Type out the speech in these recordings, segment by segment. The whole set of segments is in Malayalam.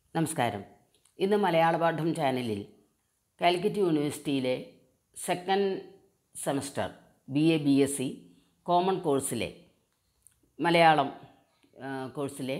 നമസ്കാരം. ഇന്ന് മലയാളപാഠം ചാനലിൽ കാലിക്കറ്റ് യൂണിവേഴ്സിറ്റിയിലെ second semester BA BSc common കോഴ്സിലെ മലയാളം കോഴ്സിലെ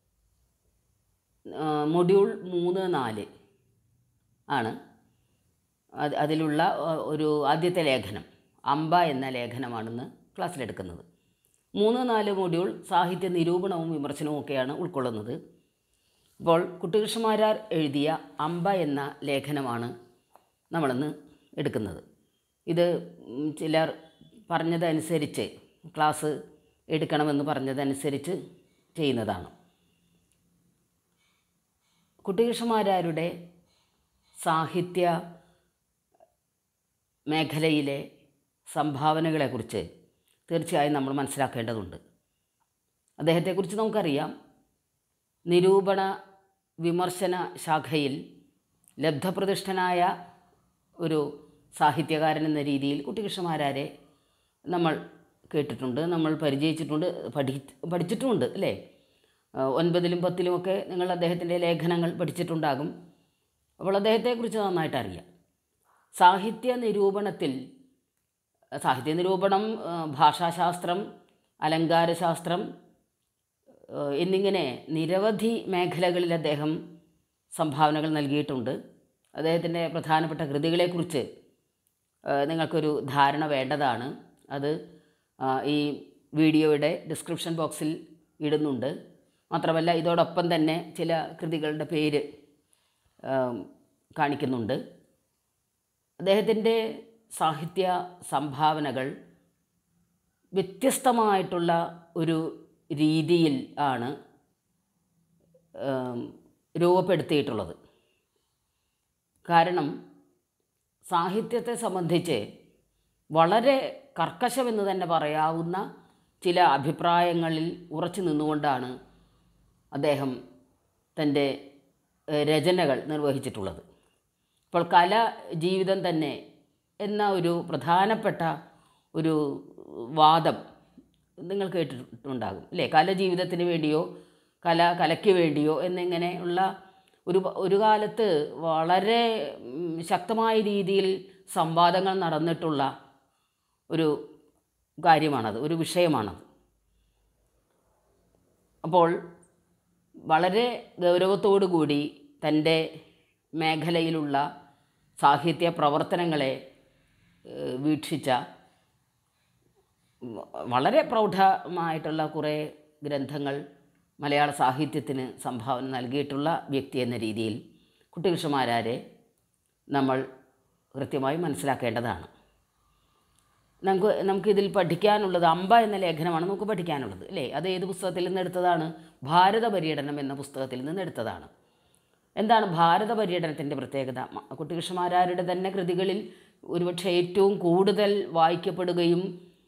മൊഡ്യൂൾ 3-4 ആണ്. അതിലുള്ള ഒരു ആദ്യത്തെ ലേഖനം അമ്പ എന്ന ലേഖനമാണെന്ന് ക്ലാസ്സിലെടുക്കുന്നത്. 3-4 മൊഡ്യൂൾ സാഹിത്യ നിരൂപണവും വിമർശനവും ഒക്കെയാണ് ഉൾക്കൊള്ളുന്നത്. അപ്പോൾ കുട്ടികൃഷ്ണമാരാർ എഴുതിയ അമ്പ എന്ന ലേഖനമാണ് നമ്മളിന്ന് എടുക്കുന്നത്. ഇത് ചിലർ പറഞ്ഞതനുസരിച്ച് ക്ലാസ് എടുക്കണമെന്ന് പറഞ്ഞതനുസരിച്ച് ചെയ്യുന്നതാണ്. കുട്ടികൃഷ്ണമാരാരുടെ സാഹിത്യ മേഖലയിലെ സംഭാവനകളെക്കുറിച്ച് തീർച്ചയായും നമ്മൾ മനസ്സിലാക്കേണ്ടതുണ്ട്. അദ്ദേഹത്തെക്കുറിച്ച് നമുക്കറിയാം. നിരൂപണ വിമർശന ശാഖയിൽ ലബ്ധപ്രതിഷ്ഠനായ ഒരു സാഹിത്യകാരൻ എന്ന രീതിയിൽ കുട്ടികൃഷ്ണമാരാരെ നമ്മൾ കേട്ടിട്ടുണ്ട്, നമ്മൾ പരിചയിച്ചിട്ടുണ്ട്, പഠിച്ചിട്ടുമുണ്ട് അല്ലേ? 9ലും 10ലുമൊക്കെ നിങ്ങൾ അദ്ദേഹത്തിൻ്റെ ലേഖനങ്ങൾ പഠിച്ചിട്ടുണ്ടാകും. അപ്പോൾ അദ്ദേഹത്തെക്കുറിച്ച് നന്നായിട്ട് അറിയാം. സാഹിത്യ നിരൂപണം, ഭാഷാശാസ്ത്രം, അലങ്കാരശാസ്ത്രം എന്നിങ്ങനെ നിരവധി മേഖലകളിൽ അദ്ദേഹം സംഭാവനകൾ നൽകിയിട്ടുണ്ട്. അദ്ദേഹത്തിൻ്റെ പ്രധാനപ്പെട്ട കൃതികളെക്കുറിച്ച് നിങ്ങൾക്കൊരു ധാരണ വേണ്ടതാണ്. അത് ഈ വീഡിയോയുടെ ഡിസ്ക്രിപ്ഷൻ ബോക്സിൽ ഇടുന്നുണ്ട്. മാത്രമല്ല ഇതോടൊപ്പം തന്നെ ചില കൃതികളുടെ പേര് കാണിക്കുന്നുണ്ട്. അദ്ദേഹത്തിൻ്റെ സാഹിത്യ സംഭാവനകൾ വ്യത്യസ്തമായിട്ടുള്ള ഒരു രീതിയിൽ ആണ് രൂപപ്പെടുത്തിയിട്ടുള്ളത്. കാരണം സാഹിത്യത്തെ സംബന്ധിച്ച് വളരെ കർക്കശമെന്ന് തന്നെ പറയാവുന്ന ചില അഭിപ്രായങ്ങളിൽ ഉറച്ചു നിന്നുകൊണ്ടാണ് അദ്ദേഹം തൻ്റെ രചനകൾ നിർവഹിച്ചിട്ടുള്ളത്. ഇപ്പോൾ കല ജീവിതം തന്നെ എന്ന ഒരു പ്രധാനപ്പെട്ട ഒരു വാദം നിങ്ങൾ കേട്ടിട്ടുണ്ടാകും അല്ലേ? കല ജീവിതത്തിന് വേണ്ടിയോ കലയ്ക്ക് വേണ്ടിയോ എന്നിങ്ങനെയുള്ള ഒരു കാലത്ത് വളരെ ശക്തമായ രീതിയിൽ സംവാദങ്ങൾ നടന്നിട്ടുള്ള ഒരു കാര്യമാണത്, ഒരു വിഷയമാണത്. അപ്പോൾ വളരെ ഗൗരവത്തോടു കൂടി തൻ്റെ മേഖലയിലുള്ള സാഹിത്യ പ്രവർത്തനങ്ങളെ വീക്ഷിച്ച വളരെ പ്രൗഢമായിട്ടുള്ള കുറേ ഗ്രന്ഥങ്ങൾ മലയാള സാഹിത്യത്തിന് സംഭാവന നൽകിയിട്ടുള്ള വ്യക്തി എന്ന രീതിയിൽ കുട്ടികൃഷ്ണമാരാരെ നമ്മൾ കൃത്യമായി മനസ്സിലാക്കേണ്ടതാണ്. നമുക്കിതിൽ പഠിക്കാനുള്ളത് അമ്പ എന്ന ലേഖനമാണ് നമുക്ക് പഠിക്കാനുള്ളത് അല്ലേ? അത് ഏത് പുസ്തകത്തിൽ നിന്ന് എടുത്തതാണ്? ഭാരതപര്യടനം എന്ന പുസ്തകത്തിൽ നിന്ന് എടുത്തതാണ്. എന്താണ് ഭാരത പര്യടനത്തിൻ്റെ പ്രത്യേകത? കുട്ടികൃഷ്ണമാരാരുടെ തന്നെ കൃതികളിൽ ഒരുപക്ഷെ ഏറ്റവും കൂടുതൽ വായിക്കപ്പെടുകയും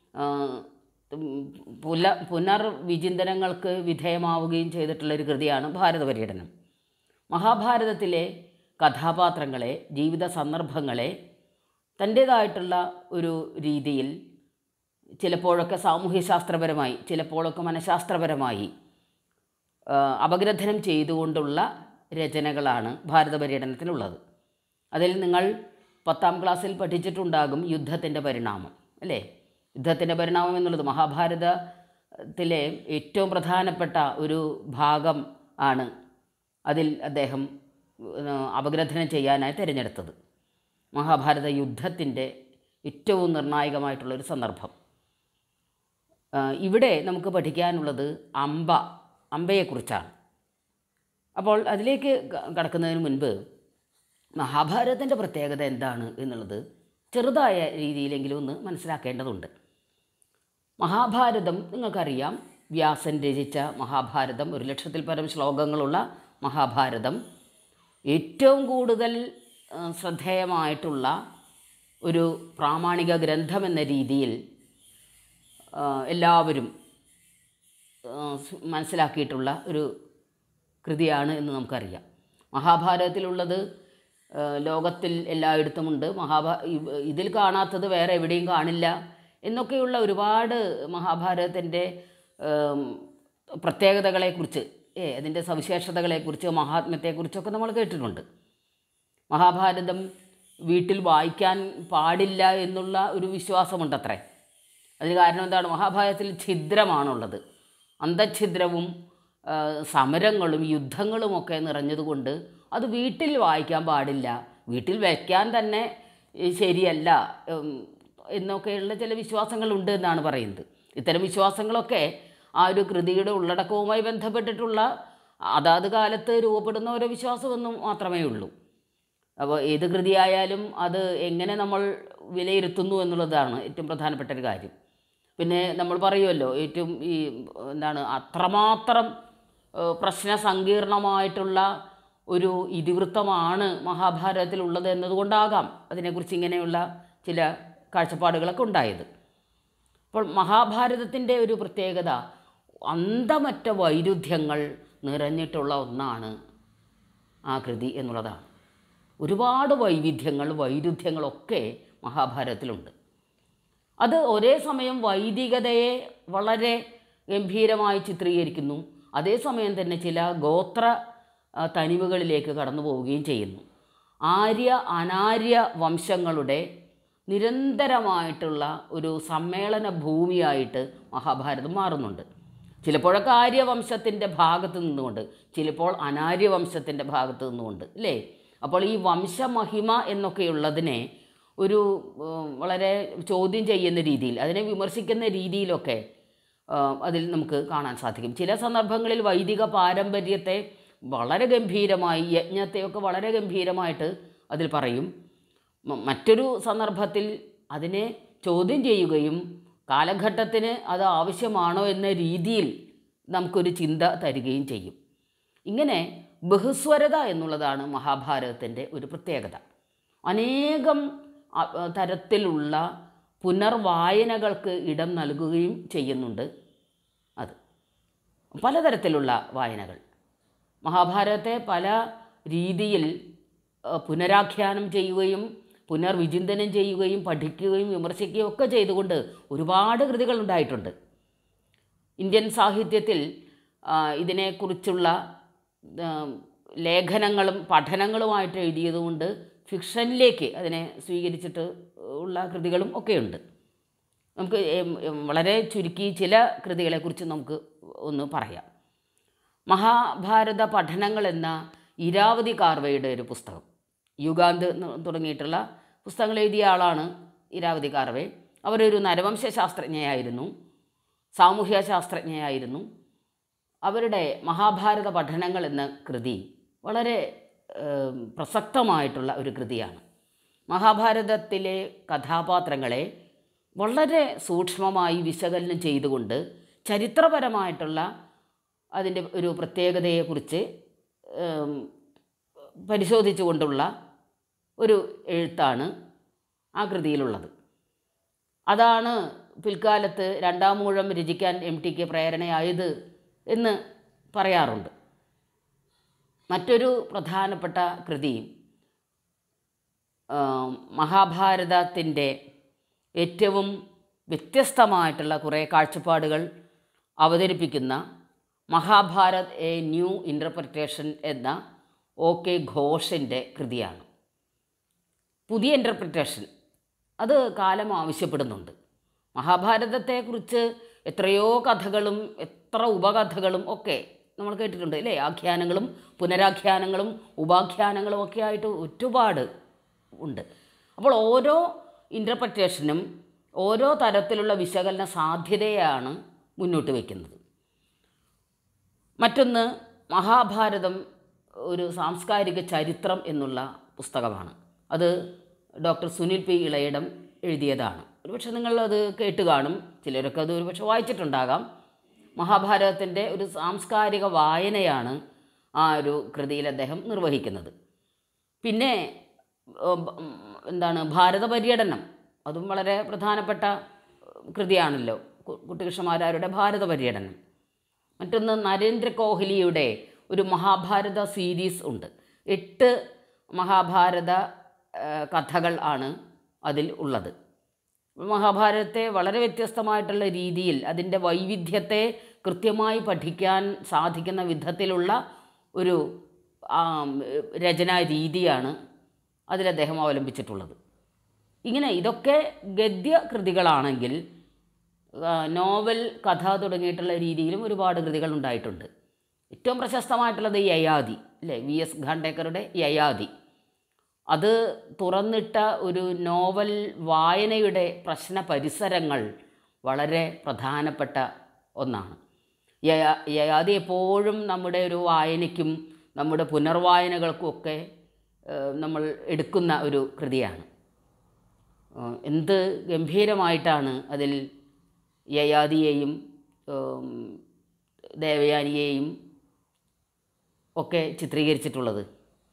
പുനർവിചിന്തനങ്ങൾക്ക് വിധേയമാവുകയും ചെയ്തിട്ടുള്ളൊരു കൃതിയാണ് ഭാരതപര്യടനം. മഹാഭാരതത്തിലെ കഥാപാത്രങ്ങളെ, ജീവിത സന്ദർഭങ്ങളെ തൻ്റേതായിട്ടുള്ള ഒരു രീതിയിൽ ചിലപ്പോഴൊക്കെ സാമൂഹ്യശാസ്ത്രപരമായി, ചിലപ്പോഴൊക്കെ മനഃശാസ്ത്രപരമായി അപഗ്രഥനം ചെയ്തുകൊണ്ടുള്ള രചനകളാണ് ഭാരതപര്യടനത്തിനുള്ളത്. അതിൽ നിങ്ങൾ 10ാം ക്ലാസ്സിൽ പഠിച്ചിട്ടുണ്ടാകും യുദ്ധത്തിൻ്റെ പരിണാമം അല്ലേ? യുദ്ധത്തിൻ്റെ പരിണാമം എന്നുള്ളത് മഹാഭാരതത്തിലെ ഏറ്റവും പ്രധാനപ്പെട്ട ഒരു ഭാഗം ആണ്. അതിൽ അദ്ദേഹം അപഗ്രഥനം ചെയ്യാനായി തിരഞ്ഞെടുത്തത് മഹാഭാരത യുദ്ധത്തിൻ്റെ ഏറ്റവും നിർണായകമായിട്ടുള്ളൊരു സന്ദർഭം. ഇവിടെ നമുക്ക് പഠിക്കാനുള്ളത് അമ്പയെക്കുറിച്ചാണ്. അപ്പോൾ അതിലേക്ക് കടക്കുന്നതിന് മുൻപ് മഹാഭാരതത്തിൻ്റെ പ്രത്യേകത എന്താണ് എന്നുള്ളത് ചെറുതായ രീതിയിലെങ്കിലും ഒന്ന് മനസ്സിലാക്കേണ്ടതുണ്ട്. മഹാഭാരതം നിങ്ങൾക്കറിയാം. വ്യാസൻ രചിച്ച മഹാഭാരതം, 1,00,000-ൽ പരം ശ്ലോകങ്ങളുള്ള മഹാഭാരതം ഏറ്റവും കൂടുതൽ ശ്രദ്ധേയമായിട്ടുള്ള ഒരു പ്രാമാണിക ഗ്രന്ഥമെന്ന രീതിയിൽ എല്ലാവരും മനസ്സിലാക്കിയിട്ടുള്ള ഒരു കൃതിയാണ് എന്ന് നമുക്കറിയാം. മഹാഭാരതത്തിലുള്ളത് ലോകത്തിൽ എല്ലായിടത്തുമുണ്ട്. ഇതിൽ കാണാത്തത് വേറെ എവിടെയും കാണില്ല എന്നൊക്കെയുള്ള ഒരുപാട് മഹാഭാരതത്തിൻ്റെ പ്രത്യേകതകളെക്കുറിച്ച് അതിൻ്റെ സവിശേഷതകളെക്കുറിച്ച് മഹാത്മ്യത്തെക്കുറിച്ചൊക്കെ നമ്മൾ കേട്ടിട്ടുണ്ട്. മഹാഭാരതം വീട്ടിൽ വായിക്കാൻ പാടില്ല എന്നുള്ള ഒരു വിശ്വാസമുണ്ടത്രേ. അതിന് കാരണം എന്താണ്? മഹാഭാരതത്തിൽ ഛിദ്രമാണുള്ളത്. അന്തഛിദ്രവും സമരങ്ങളും യുദ്ധങ്ങളുമൊക്കെ നിറഞ്ഞതുകൊണ്ട് അത് വീട്ടിൽ വായിക്കാൻ പാടില്ല, വീട്ടിൽ വയ്ക്കാൻ തന്നെ ശരിയല്ല എന്നൊക്കെയുള്ള ചില വിശ്വാസങ്ങളുണ്ട് എന്നാണ് പറയുന്നത്. ഇത്തരം വിശ്വാസങ്ങളൊക്കെ ആ ഒരു കൃതിയുടെ ഉള്ളടക്കവുമായി ബന്ധപ്പെട്ടിട്ടുള്ള അതാത് കാലത്ത് രൂപപ്പെടുന്ന ഓരോ വിശ്വാസമൊന്നും മാത്രമേ ഉള്ളൂ. അപ്പോൾ ഏത് കൃതിയായാലും അത് എങ്ങനെ നമ്മൾ വിലയിരുത്തുന്നു എന്നുള്ളതാണ് ഏറ്റവും പ്രധാനപ്പെട്ട ഒരു കാര്യം. പിന്നെ നമ്മൾ പറയുമല്ലോ, ഏറ്റവും അത്രമാത്രം പ്രശ്ന സങ്കീർണമായിട്ടുള്ള ഒരു ഇതിവൃത്തമാണ് മഹാഭാരതത്തിലുള്ളത് എന്നതുകൊണ്ടാകാം അതിനെക്കുറിച്ച് ഇങ്ങനെയുള്ള ചില കാഴ്ചപ്പാടുകളൊക്കെ ഉണ്ടായത്. അപ്പോൾ മഹാഭാരതത്തിൻ്റെ ഒരു പ്രത്യേകത അന്തമറ്റ വൈരുദ്ധ്യങ്ങൾ നിറഞ്ഞിട്ടുള്ള ഒന്നാണ് ആ കൃതി എന്നുള്ളതാണ്. ഒരുപാട് വൈരുദ്ധ്യങ്ങളൊക്കെ മഹാഭാരതത്തിലുണ്ട്. അത് ഒരേ സമയം വൈദികതയെ വളരെ ഗംഭീരമായി ചിത്രീകരിക്കുന്നു, അതേസമയം തന്നെ ചില ഗോത്ര തനിമകളിലേക്ക് കടന്നു പോവുകയും ചെയ്യുന്നു. ആര്യ അനാര്യ വംശങ്ങളുടെ നിരന്തരമായിട്ടുള്ള ഒരു സമ്മേളന ഭൂമിയായിട്ട് മഹാഭാരതം മാറുന്നുണ്ട്. ചിലപ്പോഴൊക്കെ ആര്യവംശത്തിൻ്റെ ഭാഗത്ത് നിന്നുകൊണ്ട്, ചിലപ്പോൾ അനാര്യവംശത്തിൻ്റെ ഭാഗത്ത് നിന്നുകൊണ്ട്, അല്ലേ? അപ്പോൾ ഈ വംശമഹിമ എന്നൊക്കെയുള്ളതിനെ ഒരു വളരെ ചോദ്യം ചെയ്യുന്ന രീതിയിൽ, അതിനെ വിമർശിക്കുന്ന രീതിയിലൊക്കെ അതിൽ നമുക്ക് കാണാൻ സാധിക്കും. ചില സന്ദർഭങ്ങളിൽ വൈദിക പാരമ്പര്യത്തെ വളരെ ഗംഭീരമായി, യജ്ഞത്തെയൊക്കെ വളരെ ഗംഭീരമായിട്ട് അതിൽ പറയും. മറ്റൊരു സന്ദർഭത്തിൽ അതിനെ ചോദ്യം ചെയ്യുകയും കാലഘട്ടത്തിന് അത് ആവശ്യമാണോ എന്ന രീതിയിൽ നമുക്കൊരു ചിന്ത തരികയും ചെയ്യും. ഇങ്ങനെ ബഹുസ്വരത എന്നുള്ളതാണ് മഹാഭാരതത്തിൻ്റെ ഒരു പ്രത്യേകത. അനേകം തരത്തിലുള്ള പുനർവായനകൾക്ക് ഇടം നൽകുകയും ചെയ്യുന്നുണ്ട്. അത് പലതരത്തിലുള്ള വായനകൾ മഹാഭാരതത്തെ പല രീതിയിൽ പുനരാഖ്യാനം ചെയ്യുകയും പുനർവിചിന്തനം ചെയ്യുകയും പഠിക്കുകയും വിമർശിക്കുകയും ഒക്കെ ചെയ്തുകൊണ്ട് ഒരുപാട് കൃതികൾ ഉണ്ടായിട്ടുണ്ട്. ഇന്ത്യൻ സാഹിത്യത്തിൽ ഇതിനെക്കുറിച്ചുള്ള ലേഖനങ്ങളും പഠനങ്ങളുമായിട്ട് എഴുതിയതുകൊണ്ട് ഫിക്ഷനിലേക്ക് അതിനെ സ്വീകരിച്ചിട്ട് ഉള്ള കൃതികളും ഒക്കെയുണ്ട്. നമുക്ക് വളരെ ചുരുക്കി ചില കൃതികളെക്കുറിച്ച് നമുക്ക് ഒന്ന് പറയാം. മഹാഭാരത പഠനങ്ങൾ എന്ന ഇരാവതി കാർവയുടെ ഒരു പുസ്തകം, യുഗാന്ത് തുടങ്ങിയിട്ടുള്ള പുസ്തകങ്ങൾ എഴുതിയ ആളാണ് ഇരാവതി കാർവെ. അവരൊരു നരവംശ ശാസ്ത്രജ്ഞയായിരുന്നു, സാമൂഹ്യ ശാസ്ത്രജ്ഞയായിരുന്നു. അവരുടെ മഹാഭാരത പഠനങ്ങൾ എന്ന കൃതി വളരെ പ്രസക്തമായിട്ടുള്ള ഒരു കൃതിയാണ്. മഹാഭാരതത്തിലെ കഥാപാത്രങ്ങളെ വളരെ സൂക്ഷ്മമായി വിശകലനം ചെയ്തുകൊണ്ട് ചരിത്രപരമായിട്ടുള്ള അതിൻ്റെ ഒരു പ്രത്യേകതയെക്കുറിച്ച് പരിശോധിച്ചുകൊണ്ടുള്ള ഒരു എഴുത്താണ് ആ കൃതിയിലുള്ളത്. അതാണ് പിൽക്കാലത്ത് രണ്ടാം മൂഴം രചിക്കാൻ MTക്ക് പ്രേരണയായത് എന്ന് പറയാറുണ്ട്. മറ്റൊരു പ്രധാനപ്പെട്ട കൃതി മഹാഭാരതത്തിൻ്റെ ഏറ്റവും വ്യത്യസ്തമായിട്ടുള്ള കുറേ കാഴ്ചപ്പാടുകൾ അവതരിപ്പിക്കുന്ന മഹാഭാരത് എ ന്യൂ ഇൻ്റർപ്രിറ്റേഷൻ എന്ന OK ഘോഷിൻ്റെ കൃതിയാണ്. പുതിയ ഇൻ്റർപ്രിറ്റേഷൻ അത് കാലം ആവശ്യപ്പെടുന്നുണ്ട്. മഹാഭാരതത്തെക്കുറിച്ച് എത്രയോ കഥകളും എത്ര ഉപകഥകളും ഒക്കെ നമ്മൾ കേട്ടിട്ടുണ്ട്, അല്ലേ? ആഖ്യാനങ്ങളും പുനരാഖ്യാനങ്ങളും ഉപാഖ്യാനങ്ങളും ഒക്കെ ആയിട്ട് ഒരുപാട് ഉണ്ട്. അപ്പോൾ ഓരോ ഇൻ്റർപ്രിറ്റേഷനും ഓരോ തരത്തിലുള്ള വിശകലന സാധ്യതയാണ് മുന്നോട്ട് വയ്ക്കുന്നത്. മറ്റൊന്ന്, മഹാഭാരതം ഒരു സാംസ്കാരിക ചരിത്രം എന്നുള്ള പുസ്തകമാണ്. അത് ഡോക്ടർ സുനിൽ P. ഇളയിടം എഴുതിയതാണ്. ഒരുപക്ഷെ നിങ്ങളത് കേട്ട് കാണും, ചിലരൊക്കെ അത് ഒരുപക്ഷെ വായിച്ചിട്ടുണ്ടാകാം. മഹാഭാരതത്തിൻ്റെ ഒരു സാംസ്കാരിക വായനയാണ് ആ ഒരു കൃതിയിൽ അദ്ദേഹം നിർവഹിക്കുന്നത്. പിന്നെ ഭാരതപര്യടനം, അതും വളരെ പ്രധാനപ്പെട്ട കൃതിയാണല്ലോ, കുട്ടികൃഷ്ണമാരാരുടെ ഭാരതപര്യടനം. മറ്റൊന്ന്, നരേന്ദ്ര കോഹ്ലിയുടെ ഒരു മഹാഭാരത സീരീസ് ഉണ്ട്. 8 മഹാഭാരത കഥകൾ ആണ് അതിൽ ഉള്ളത്. മഹാഭാരതത്തെ വളരെ വ്യത്യസ്തമായിട്ടുള്ള രീതിയിൽ അതിൻ്റെ വൈവിധ്യത്തെ കൃത്യമായി പഠിക്കാൻ സാധിക്കുന്ന വിധത്തിലുള്ള ഒരു രചനാ രീതിയാണ് അതിൽ അദ്ദേഹം അവലംബിച്ചിട്ടുള്ളത്. ഇങ്ങനെ ഇതൊക്കെ ഗദ്യകൃതികളാണെങ്കിൽ നോവൽ, കഥ തുടങ്ങിയിട്ടുള്ള രീതിയിലും ഒരുപാട് കൃതികൾ ഉണ്ടായിട്ടുണ്ട്. ഏറ്റവും പ്രശസ്തമായിട്ടുള്ളത് യയാതി അല്ലേ, VS ഖാണ്ടേക്കറുടെ യയാതി. അത് തുറന്നിട്ട ഒരു നോവൽ വായനയുടെ പ്രശ്ന പരിസരങ്ങൾ വളരെ പ്രധാനപ്പെട്ട ഒന്നാണ്. യയാതി എപ്പോഴും നമ്മുടെ ഒരു വായനയ്ക്കും നമ്മുടെ പുനർവായനകൾക്കുമൊക്കെ നമ്മൾ എടുക്കുന്ന ഒരു കൃതിയാണ്. എന്ത് ഗംഭീരമായിട്ടാണ് അതിൽ യയാതിയെയും ദേവയാനിയെയും ഒക്കെ ചിത്രീകരിച്ചിട്ടുള്ളത്.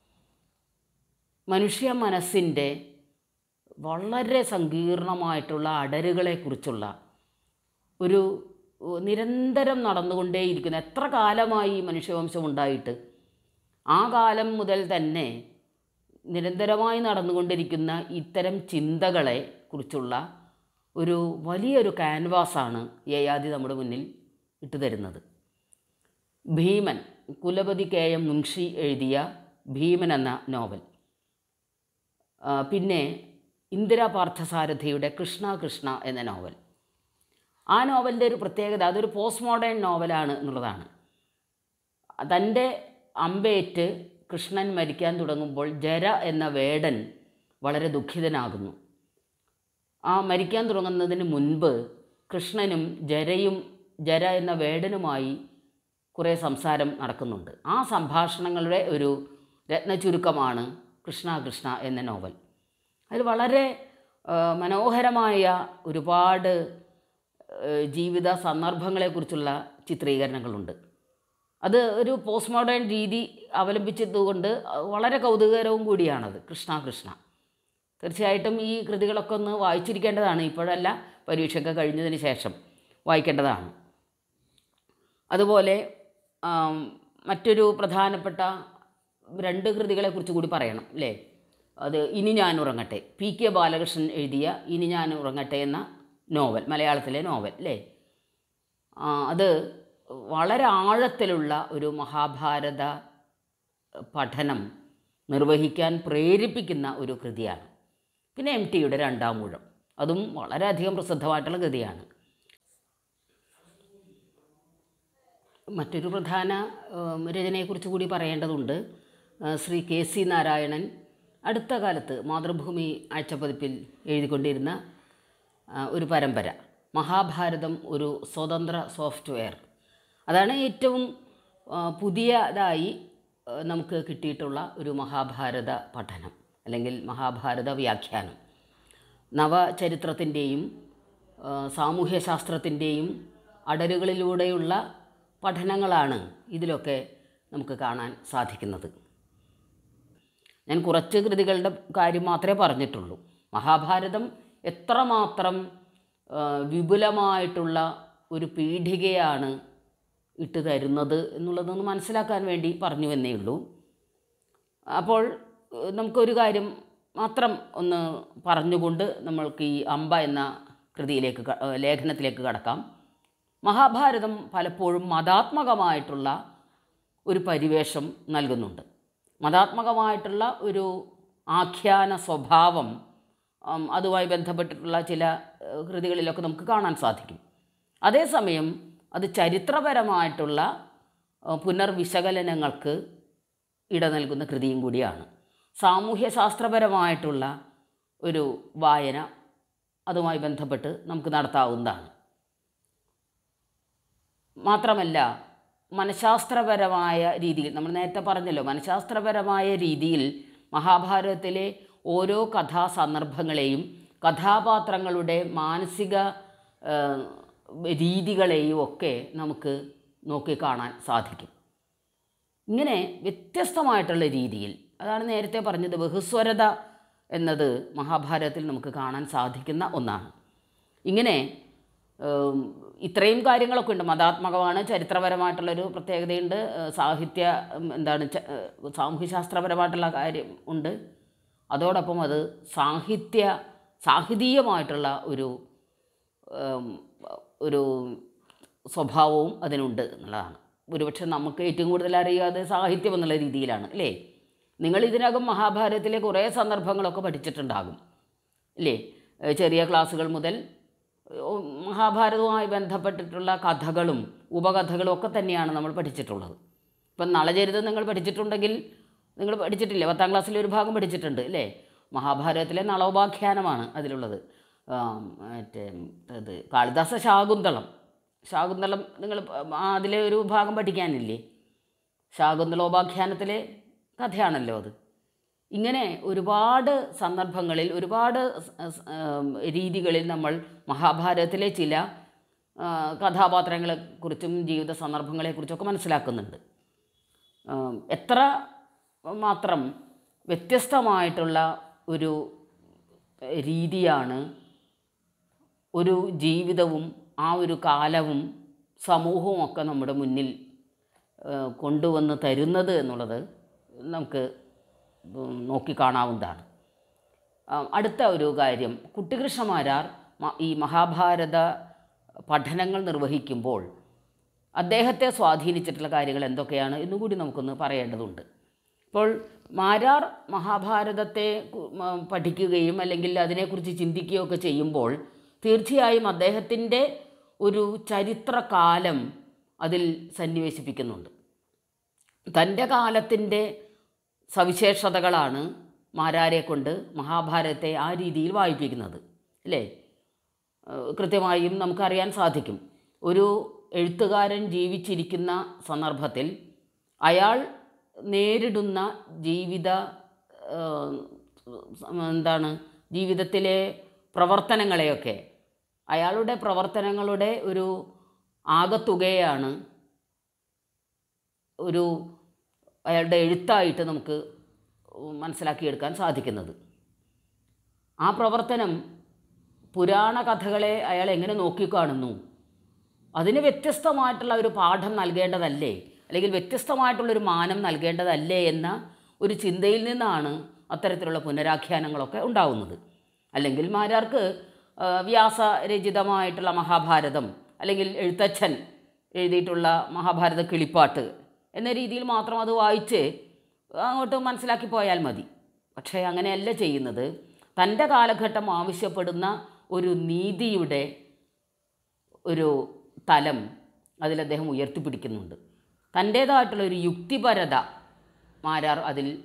മനുഷ്യ മനസ്സിൻ്റെ വളരെ സങ്കീർണമായിട്ടുള്ള അടരുകളെക്കുറിച്ചുള്ള ഒരു നിരന്തരം നടന്നുകൊണ്ടേയിരിക്കുന്ന, എത്ര കാലമായി മനുഷ്യവംശം ഉണ്ടായിട്ട് ആ കാലം മുതൽ തന്നെ നിരന്തരമായി നടന്നുകൊണ്ടിരിക്കുന്ന ഇത്തരം ചിന്തകളെ കുറിച്ചുള്ള ഒരു വലിയൊരു ക്യാൻവാസാണ് യയാതി നമ്മുടെ മുന്നിൽ ഇട്ടുതരുന്നത്. ഭീമൻ, കുലപതി KM മുൻഷി എഴുതിയ ഭീമൻ എന്ന നോവൽ, പിന്നെ ഇന്ദിരാ പാർത്ഥസാരഥിയുടെ കൃഷ്ണ കൃഷ്ണ എന്ന നോവൽ. ആ നോവലിൻ്റെ ഒരു പ്രത്യേകത, അതൊരു പോസ്റ്റ് മോഡേൺ നോവലാണ് എന്നുള്ളതാണ്. തൻ്റെ അമ്പേറ്റ് കൃഷ്ണൻ മരിക്കാൻ തുടങ്ങുമ്പോൾ ജര എന്ന വേടൻ വളരെ ദുഃഖിതനാകുന്നു. ആ മരിക്കാൻ തുടങ്ങുന്നതിന് മുൻപ് കൃഷ്ണനും ജര എന്ന വേടനുമായി കുറേ സംസാരം നടക്കുന്നുണ്ട്. ആ സംഭാഷണങ്ങളുടെ ഒരു രത്നചുരുക്കമാണ് കൃഷ്ണ കൃഷ്ണ എന്ന നോവൽ. അതിൽ വളരെ മനോഹരമായ ഒരുപാട് ജീവിത സന്ദർഭങ്ങളെക്കുറിച്ചുള്ള ചിത്രീകരണങ്ങളുണ്ട്. അത് ഒരു പോസ്റ്റ് മോഡേൺ രീതി അവലംബിച്ചതുകൊണ്ട് വളരെ കൗതുകകരവും കൂടിയാണത് കൃഷ്ണ കൃഷ്ണ. തീർച്ചയായിട്ടും ഈ കൃതികളൊക്കെ ഒന്ന് വായിച്ചിരിക്കേണ്ടതാണ്. ഇപ്പോഴല്ല, പരീക്ഷയൊക്കെ കഴിഞ്ഞതിന് ശേഷം വായിക്കേണ്ടതാണ്. അതുപോലെ മറ്റൊരു പ്രധാനപ്പെട്ട 2 കൃതികളെക്കുറിച്ച് കൂടി പറയണം അല്ലേ. അത് ഇനി ഞാൻ ഉറങ്ങട്ടെ, PK ബാലകൃഷ്ണൻ എഴുതിയ ഇനി ഞാൻ ഉറങ്ങട്ടെ എന്ന നോവൽ, മലയാളത്തിലെ നോവൽ അല്ലേ. അത് വളരെ ആഴത്തിലുള്ള ഒരു മഹാഭാരത പഠനം നിർവഹിക്കാൻ പ്രേരിപ്പിക്കുന്ന ഒരു കൃതിയാണ്. പിന്നെ MTയുടെ 2-ാം ഊഴം, അതും വളരെയധികം പ്രസിദ്ധമായിട്ടുള്ള കൃതിയാണ്. മറ്റൊരു പ്രധാന രചനയെക്കുറിച്ച് കൂടി പറയേണ്ടതുണ്ട്. ശ്രീ KC നാരായണൻ അടുത്ത കാലത്ത് മാതൃഭൂമി ആഴ്ചപ്പതിപ്പിൽ എഴുതിക്കൊണ്ടിരുന്ന ഒരു പരമ്പര, മഹാഭാരതം ഒരു സ്വതന്ത്ര സോഫ്റ്റ്വെയർ. അതാണ് ഏറ്റവും പുതിയതായി നമുക്ക് കിട്ടിയിട്ടുള്ള ഒരു മഹാഭാരത പഠനം അല്ലെങ്കിൽ മഹാഭാരത വ്യാഖ്യാനം. നവചരിത്രത്തിൻ്റെയും സാമൂഹ്യശാസ്ത്രത്തിൻ്റെയും അടരുകളിലൂടെയുള്ള പഠനങ്ങളാണ് ഇതിലൊക്കെ നമുക്ക് കാണാൻ സാധിക്കുന്നത്. ഞാൻ കുറച്ച് കൃതികളുടെ കാര്യം മാത്രമേ പറഞ്ഞിട്ടുള്ളൂ. മഹാഭാരതം എത്രമാത്രം വിപുലമായിട്ടുള്ള ഒരു പീഠികയാണ് ഇട്ട് തരുന്നത് എന്നുള്ളതൊന്ന് മനസ്സിലാക്കാൻ വേണ്ടി പറഞ്ഞു എന്നേ ഉള്ളൂ. അപ്പോൾ നമുക്കൊരു കാര്യം മാത്രം ഒന്ന് പറഞ്ഞുകൊണ്ട് നമ്മൾക്ക് ഈ അമ്പ എന്ന ലേഖനത്തിലേക്ക് കടക്കാം. മഹാഭാരതം പലപ്പോഴും മതാത്മകമായിട്ടുള്ള ഒരു പരിവേഷം നൽകുന്നുണ്ട്. മതാത്മകമായിട്ടുള്ള ഒരു ആഖ്യാന സ്വഭാവം അതുമായി ബന്ധപ്പെട്ടിട്ടുള്ള ചില കൃതികളിലൊക്കെ നമുക്ക് കാണാൻ സാധിക്കും. അതേസമയം അത് ചരിത്രപരമായിട്ടുള്ള പുനർവിശകലനങ്ങൾക്ക് ഇട നൽകുന്ന കൃതിയും കൂടിയാണ്. സാമൂഹ്യശാസ്ത്രപരമായിട്ടുള്ള ഒരു വായന അതുമായി ബന്ധപ്പെട്ട് നമുക്ക് നടത്താവുന്നതാണ്. മാത്രമല്ല മനഃശാസ്ത്രപരമായ രീതിയിൽ, നമ്മൾ നേരത്തെ പറഞ്ഞല്ലോ, മനഃശാസ്ത്രപരമായ രീതിയിൽ മഹാഭാരതത്തിലെ ഓരോ കഥാസന്ദർഭങ്ങളെയും കഥാപാത്രങ്ങളുടെ മാനസിക രീതികളെയും ഒക്കെ നമുക്ക് നോക്കിക്കാണാൻ സാധിക്കും. ഇങ്ങനെ വ്യത്യസ്തമായിട്ടുള്ള രീതിയിൽ, അതാണ് നേരത്തെ പറഞ്ഞത്, ബഹുസ്വരത എന്നത് മഹാഭാരതത്തിൽ നമുക്ക് കാണാൻ സാധിക്കുന്ന ഒന്നാണ്. ഇങ്ങനെ ഇത്രയും കാര്യങ്ങളൊക്കെ ഉണ്ട്. മതാത്മകമാണ്, ചരിത്രപരമായിട്ടുള്ളൊരു പ്രത്യേകതയുണ്ട്, സാമൂഹ്യശാസ്ത്രപരമായിട്ടുള്ള കാര്യം ഉണ്ട്. അതോടൊപ്പം അത് സാഹിതീയമായിട്ടുള്ള ഒരു സ്വഭാവവും അതിനുണ്ട് എന്നുള്ളതാണ്. ഒരുപക്ഷെ നമുക്ക് ഏറ്റവും കൂടുതൽ അറിയാതെ സാഹിത്യം എന്നുള്ള രീതിയിലാണ് അല്ലേ. നിങ്ങൾ ഇതിനകം മഹാഭാരതത്തിലെ കുറേ സന്ദർഭങ്ങളൊക്കെ പഠിച്ചിട്ടുണ്ടാകും അല്ലേ. ചെറിയ ക്ലാസ്സുകൾ മുതൽ മഹാഭാരതവുമായി ബന്ധപ്പെട്ടിട്ടുള്ള കഥകളും ഉപകഥകളും ഒക്കെ തന്നെയാണ് നമ്മൾ പഠിച്ചിട്ടുള്ളത്. ഇപ്പം നളചരിതം നിങ്ങൾ പഠിച്ചിട്ടുണ്ടെങ്കിൽ, നിങ്ങൾ പഠിച്ചിട്ടില്ലേ, 10ാം ക്ലാസ്സിലെ ഒരു ഭാഗം പഠിച്ചിട്ടുണ്ട് അല്ലേ. മഹാഭാരതത്തിലെ നളോപാഖ്യാനമാണ് അതിലുള്ളത്. മറ്റേ അത് കാളിദാസ ശാകുന്തളം നിങ്ങൾ അതിലെ ഒരു ഭാഗം പഠിക്കാനില്ലേ. ശാകുന്തളോപാഖ്യാനത്തിലെ കഥയാണല്ലോ അത്. ഇങ്ങനെ ഒരുപാട് സന്ദർഭങ്ങളിൽ, ഒരുപാട് രീതികളിൽ നമ്മൾ മഹാഭാരതത്തിലെ ചില കഥാപാത്രങ്ങളെക്കുറിച്ചും ജീവിത സന്ദർഭങ്ങളെക്കുറിച്ചൊക്കെ മനസ്സിലാക്കുന്നുണ്ട്. എത്ര മാത്രം വ്യത്യസ്തമായിട്ടുള്ള ഒരു രീതിയാണ് ഒരു ജീവിതവും ആ ഒരു കാലവും സമൂഹവും ഒക്കെ നമ്മുടെ മുന്നിൽ കൊണ്ടുവന്ന് തരുന്നത് എന്നുള്ളത് നമുക്ക് നോക്കിക്കാണാവുന്നതാണ്. അടുത്ത ഒരു കാര്യം, കുട്ടിക്കൃഷ്ണമാരാർ ഈ മഹാഭാരത പഠനങ്ങൾ നിർവഹിക്കുമ്പോൾ അദ്ദേഹത്തെ സ്വാധീനിച്ചിട്ടുള്ള കാര്യങ്ങൾ എന്തൊക്കെയാണ് എന്നുകൂടി നമുക്കൊന്ന് പറയേണ്ടതുണ്ട്. ഇപ്പോൾ മാരാർ മഹാഭാരതത്തെ പഠിക്കുകയും അല്ലെങ്കിൽ അതിനെക്കുറിച്ച് ചിന്തിക്കുകയൊക്കെ ചെയ്യുമ്പോൾ തീർച്ചയായും അദ്ദേഹത്തിൻ്റെ ഒരു ചരിത്രകാലം അതിൽ സന്നിവേശിപ്പിക്കുന്നുണ്ട്. തൻ്റെ കാലത്തിൻ്റെ സവിശേഷതകളാണ് മാരാരെ കൊണ്ട് മഹാഭാരതത്തെ ആ രീതിയിൽ വായിപ്പിക്കുന്നത് അല്ലേ. കൃത്യമായും നമുക്കറിയാൻ സാധിക്കും, ഒരു എഴുത്തുകാരൻ ജീവിച്ചിരിക്കുന്ന സന്ദർഭത്തിൽ അയാൾ നേരിടുന്ന ജീവിതത്തിലെ പ്രവർത്തനങ്ങളെയൊക്കെ, അയാളുടെ പ്രവർത്തനങ്ങളുടെ ഒരു ആകത്തുകയാണ് അയാളുടെ എഴുത്തായിട്ട് നമുക്ക് മനസ്സിലാക്കിയെടുക്കാൻ സാധിക്കുന്നത്. ആ പ്രവർത്തനം പുരാണ കഥകളെ അയാൾ എങ്ങനെ നോക്കിക്കാണുന്നു, അതിന് വ്യത്യസ്തമായിട്ടുള്ള ഒരു പാഠം നൽകേണ്ടതല്ലേ, അല്ലെങ്കിൽ വ്യത്യസ്തമായിട്ടുള്ളൊരു മാനം നൽകേണ്ടതല്ലേ എന്ന ഒരു ചിന്തയിൽ നിന്നാണ് അത്തരത്തിലുള്ള പുനരാഖ്യാനങ്ങളൊക്കെ ഉണ്ടാവുന്നത്. അല്ലെങ്കിൽ മാരാർക്ക് വ്യാസരചിതമായിട്ടുള്ള മഹാഭാരതം, അല്ലെങ്കിൽ എഴുത്തച്ഛൻ എഴുതിയിട്ടുള്ള മഹാഭാരത കിളിപ്പാട്ട് എന്ന രീതിയിൽ മാത്രം അത് വായിച്ച് അങ്ങോട്ട് മനസ്സിലാക്കി പോയാൽ മതി. പക്ഷേ അങ്ങനെയല്ല ചെയ്യുന്നത്. തൻ്റെ കാലഘട്ടം ആവശ്യപ്പെടുന്ന ഒരു നീതിയുടെ ഒരു തലം അതിൽ അദ്ദേഹം ഉയർത്തിപ്പിടിക്കുന്നുണ്ട്. തൻ്റേതായിട്ടുള്ള ഒരു യുക്തിപരത മാരാർ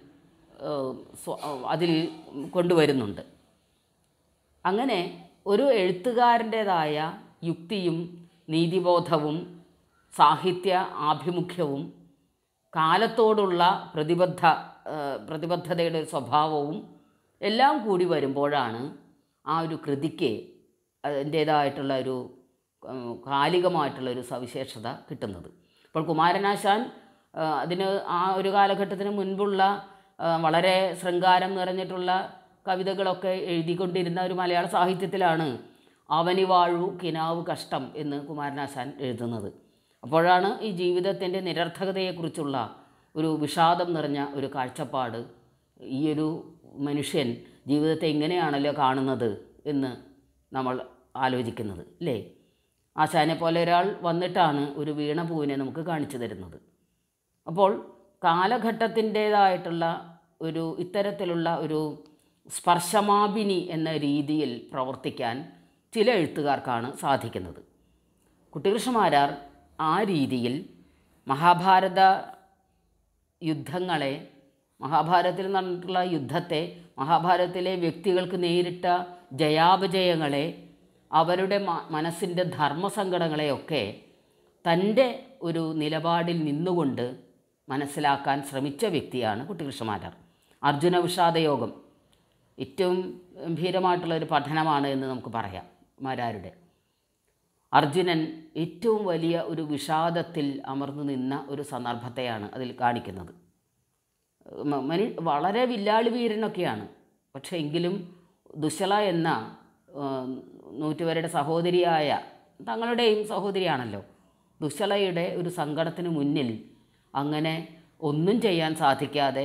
അതിൽ കൊണ്ടുവരുന്നുണ്ട്. അങ്ങനെ ഒരു എഴുത്തുകാരൻ്റേതായ യുക്തിയും നീതിബോധവും സാഹിത്യ ആഭിമുഖ്യവും കാലത്തോടുള്ള പ്രതിബദ്ധതയുടെ സ്വഭാവവും എല്ലാം കൂടി വരുമ്പോഴാണ് ആ ഒരു കൃതിക്ക് അതിൻ്റേതായിട്ടുള്ള ഒരു കാലികമായിട്ടുള്ളൊരു സവിശേഷത കിട്ടുന്നത്. ഇപ്പോൾ കുമാരനാശാൻ അതിന് ആ ഒരു കാലഘട്ടത്തിന് മുൻപുള്ള വളരെ ശൃംഗാരം നിറഞ്ഞിട്ടുള്ള കവിതകളൊക്കെ എഴുതിക്കൊണ്ടിരുന്ന ഒരു മലയാള സാഹിത്യത്തിലാണ് അവനി വാഴു കിനാവ് കഷ്ടം എന്ന് കുമാരനാശാൻ എഴുതുന്നത്. അപ്പോഴാണ് ഈ ജീവിതത്തിൻ്റെ നിരർത്ഥകതയെക്കുറിച്ചുള്ള ഒരു വിഷാദം നിറഞ്ഞ ഒരു കാഴ്ചപ്പാട്, ഈ ഒരു മനുഷ്യൻ ജീവിതത്തെ ഇങ്ങനെയാണല്ലോ കാണുന്നത് എന്ന് നമ്മൾ ആലോചിക്കുന്നത് അല്ലേ. ആശാനെ പോലെ ഒരാൾ വന്നിട്ടാണ് ഒരു വീണപൂവിനെ നമുക്ക് കാണിച്ചു തരുന്നത്. അപ്പോൾ കാലഘട്ടത്തിൻ്റേതായിട്ടുള്ള ഒരു ഇത്തരത്തിലുള്ള ഒരു സ്പർശമാപിനി എന്ന രീതിയിൽ പ്രവർത്തിക്കാൻ ചില എഴുത്തുകാർക്കാണ് സാധിക്കുന്നത്. കുട്ടിക്കൃഷ്ണമാരാർ ആ രീതിയിൽ മഹാഭാരത യുദ്ധങ്ങളെ, മഹാഭാരതത്തിൽ നടന്നിട്ടുള്ള യുദ്ധത്തെ, മഹാഭാരതത്തിലെ വ്യക്തികൾക്ക് നേരിട്ട ജയാപജയങ്ങളെ, അവരുടെ മനസ്സിൻ്റെ ധർമ്മസങ്കടങ്ങളെയൊക്കെ തൻ്റെ ഒരു നിലപാടിൽ നിന്നുകൊണ്ട് മനസ്സിലാക്കാൻ ശ്രമിച്ച വ്യക്തിയാണ് കുട്ടിക്കൃഷ്ണമാരാർ. അർജുന വിഷാദയോഗം ഏറ്റവും ഗംഭീരമായിട്ടുള്ളൊരു പഠനമാണ് എന്ന് നമുക്ക് പറയാം. മാരാരുടെ അർജുനൻ ഏറ്റവും വലിയ ഒരു വിഷാദത്തിൽ അമർന്നു നിന്ന ഒരു സന്ദർഭത്തെയാണ് അതിൽ കാണിക്കുന്നത്. വളരെ വില്ലാളി വീരനൊക്കെയാണ്, പക്ഷേ എങ്കിലും ദുശ്ശല എന്ന നൂറ്റുവരുടെ സഹോദരിയായ, തങ്ങളുടെയും സഹോദരിയാണല്ലോ, ദുശ്ശലയുടെ ഒരു സങ്കടത്തിന് മുന്നിൽ അങ്ങനെ ഒന്നും ചെയ്യാൻ സാധിക്കാതെ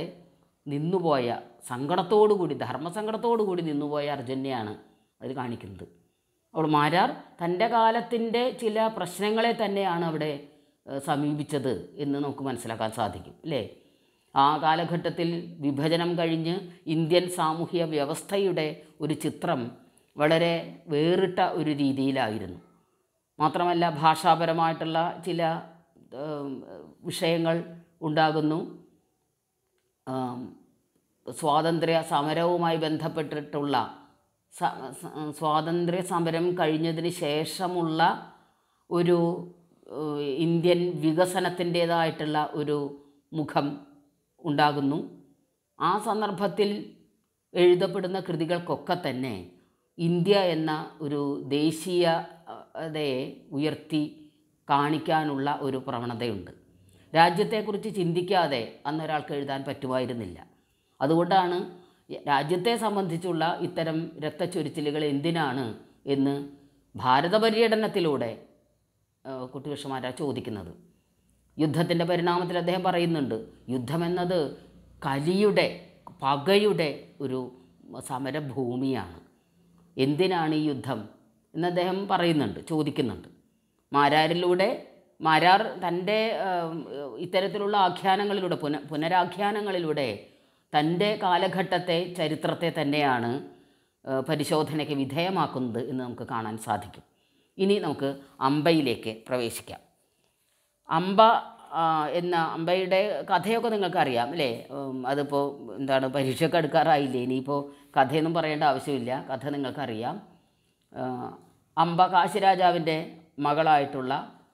നിന്നുപോയ, സങ്കടത്തോടുകൂടി, ധർമ്മസങ്കടത്തോടുകൂടി നിന്നുപോയ അർജുനെയാണ് അതിൽ കാണിക്കുന്നത്. അപ്പോൾ മാരാർ തൻ്റെ കാലത്തിൻ്റെ ചില പ്രശ്നങ്ങളെ തന്നെയാണ് അവിടെ സമീപിച്ചത് എന്ന് നമുക്ക് മനസ്സിലാക്കാൻ സാധിക്കും, അല്ലേ? ആ കാലഘട്ടത്തിൽ വിഭജനം കഴിഞ്ഞ് ഇന്ത്യൻ സാമൂഹ്യ വ്യവസ്ഥയുടെ ഒരു ചിത്രം വളരെ വേറിട്ട ഒരു രീതിയിലായിരുന്നു. മാത്രമല്ല ഭാഷാപരമായിട്ടുള്ള ചില വിഷയങ്ങൾ ഉണ്ടാകുന്നു. സ്വാതന്ത്ര്യ സമരവുമായി ബന്ധപ്പെട്ടിട്ടുള്ള സ്വാതന്ത്ര്യ സമരം കഴിഞ്ഞതിന് ശേഷമുള്ള ഒരു ഇന്ത്യൻ വികസനത്തിൻ്റേതായിട്ടുള്ള ഒരു മുഖം ഉണ്ടാകുന്നു. ആ സന്ദർഭത്തിൽ എഴുതപ്പെടുന്ന കൃതികൾക്കൊക്കെ തന്നെ ഇന്ത്യ എന്ന ഒരു ദേശീയതയെ ഉയർത്തി കാണിക്കാനുള്ള ഒരു പ്രവണതയുണ്ട്. രാജ്യത്തെക്കുറിച്ച് ചിന്തിക്കാതെ അന്നൊരാൾക്ക് എഴുതാൻ പറ്റുമായിരുന്നില്ല. അതുകൊണ്ടാണ് രാജ്യത്തെ സംബന്ധിച്ചുള്ള ഇത്തരം രക്തച്ചൊരിച്ചിലുകൾ എന്തിനാണ് എന്ന് ഭാരതപര്യടനത്തിലൂടെ കുട്ടികൃഷ്ണമാരാർ ചോദിക്കുന്നത്. യുദ്ധത്തിൻ്റെ പരിണാമത്തിൽ അദ്ദേഹം പറയുന്നുണ്ട്, യുദ്ധമെന്നത് കലിയുടെ പകയുടെ ഒരു സമരഭൂമിയാണ്. എന്തിനാണ് ഈ യുദ്ധം എന്ന് അദ്ദേഹം പറയുന്നുണ്ട്, ചോദിക്കുന്നുണ്ട്. മാരാർ തൻ്റെ ഇത്തരത്തിലുള്ള ആഖ്യാനങ്ങളിലൂടെ പുനരാഖ്യാനങ്ങളിലൂടെ തൻ്റെ കാലഘട്ടത്തെ ചരിത്രത്തെ തന്നെയാണ് പരിശോധനയ്ക്ക് വിധേയമാക്കുന്നത് എന്ന് നമുക്ക് കാണാൻ സാധിക്കും. ഇനി നമുക്ക് അമ്പയിലേക്ക് പ്രവേശിക്കാം. അമ്പ എന്ന അമ്പയുടെ കഥയൊക്കെ നിങ്ങൾക്കറിയാം, അല്ലേ? അതിപ്പോൾ എന്താണ്, പരീക്ഷയ്ക്ക് എടുക്കാറായില്ലേ? ഇനിയിപ്പോൾ കഥയൊന്നും പറയേണ്ട ആവശ്യമില്ല, കഥ നിങ്ങൾക്കറിയാം. അമ്പ കാശിരാജാവിൻ്റെ മകളായിട്ടുള്ള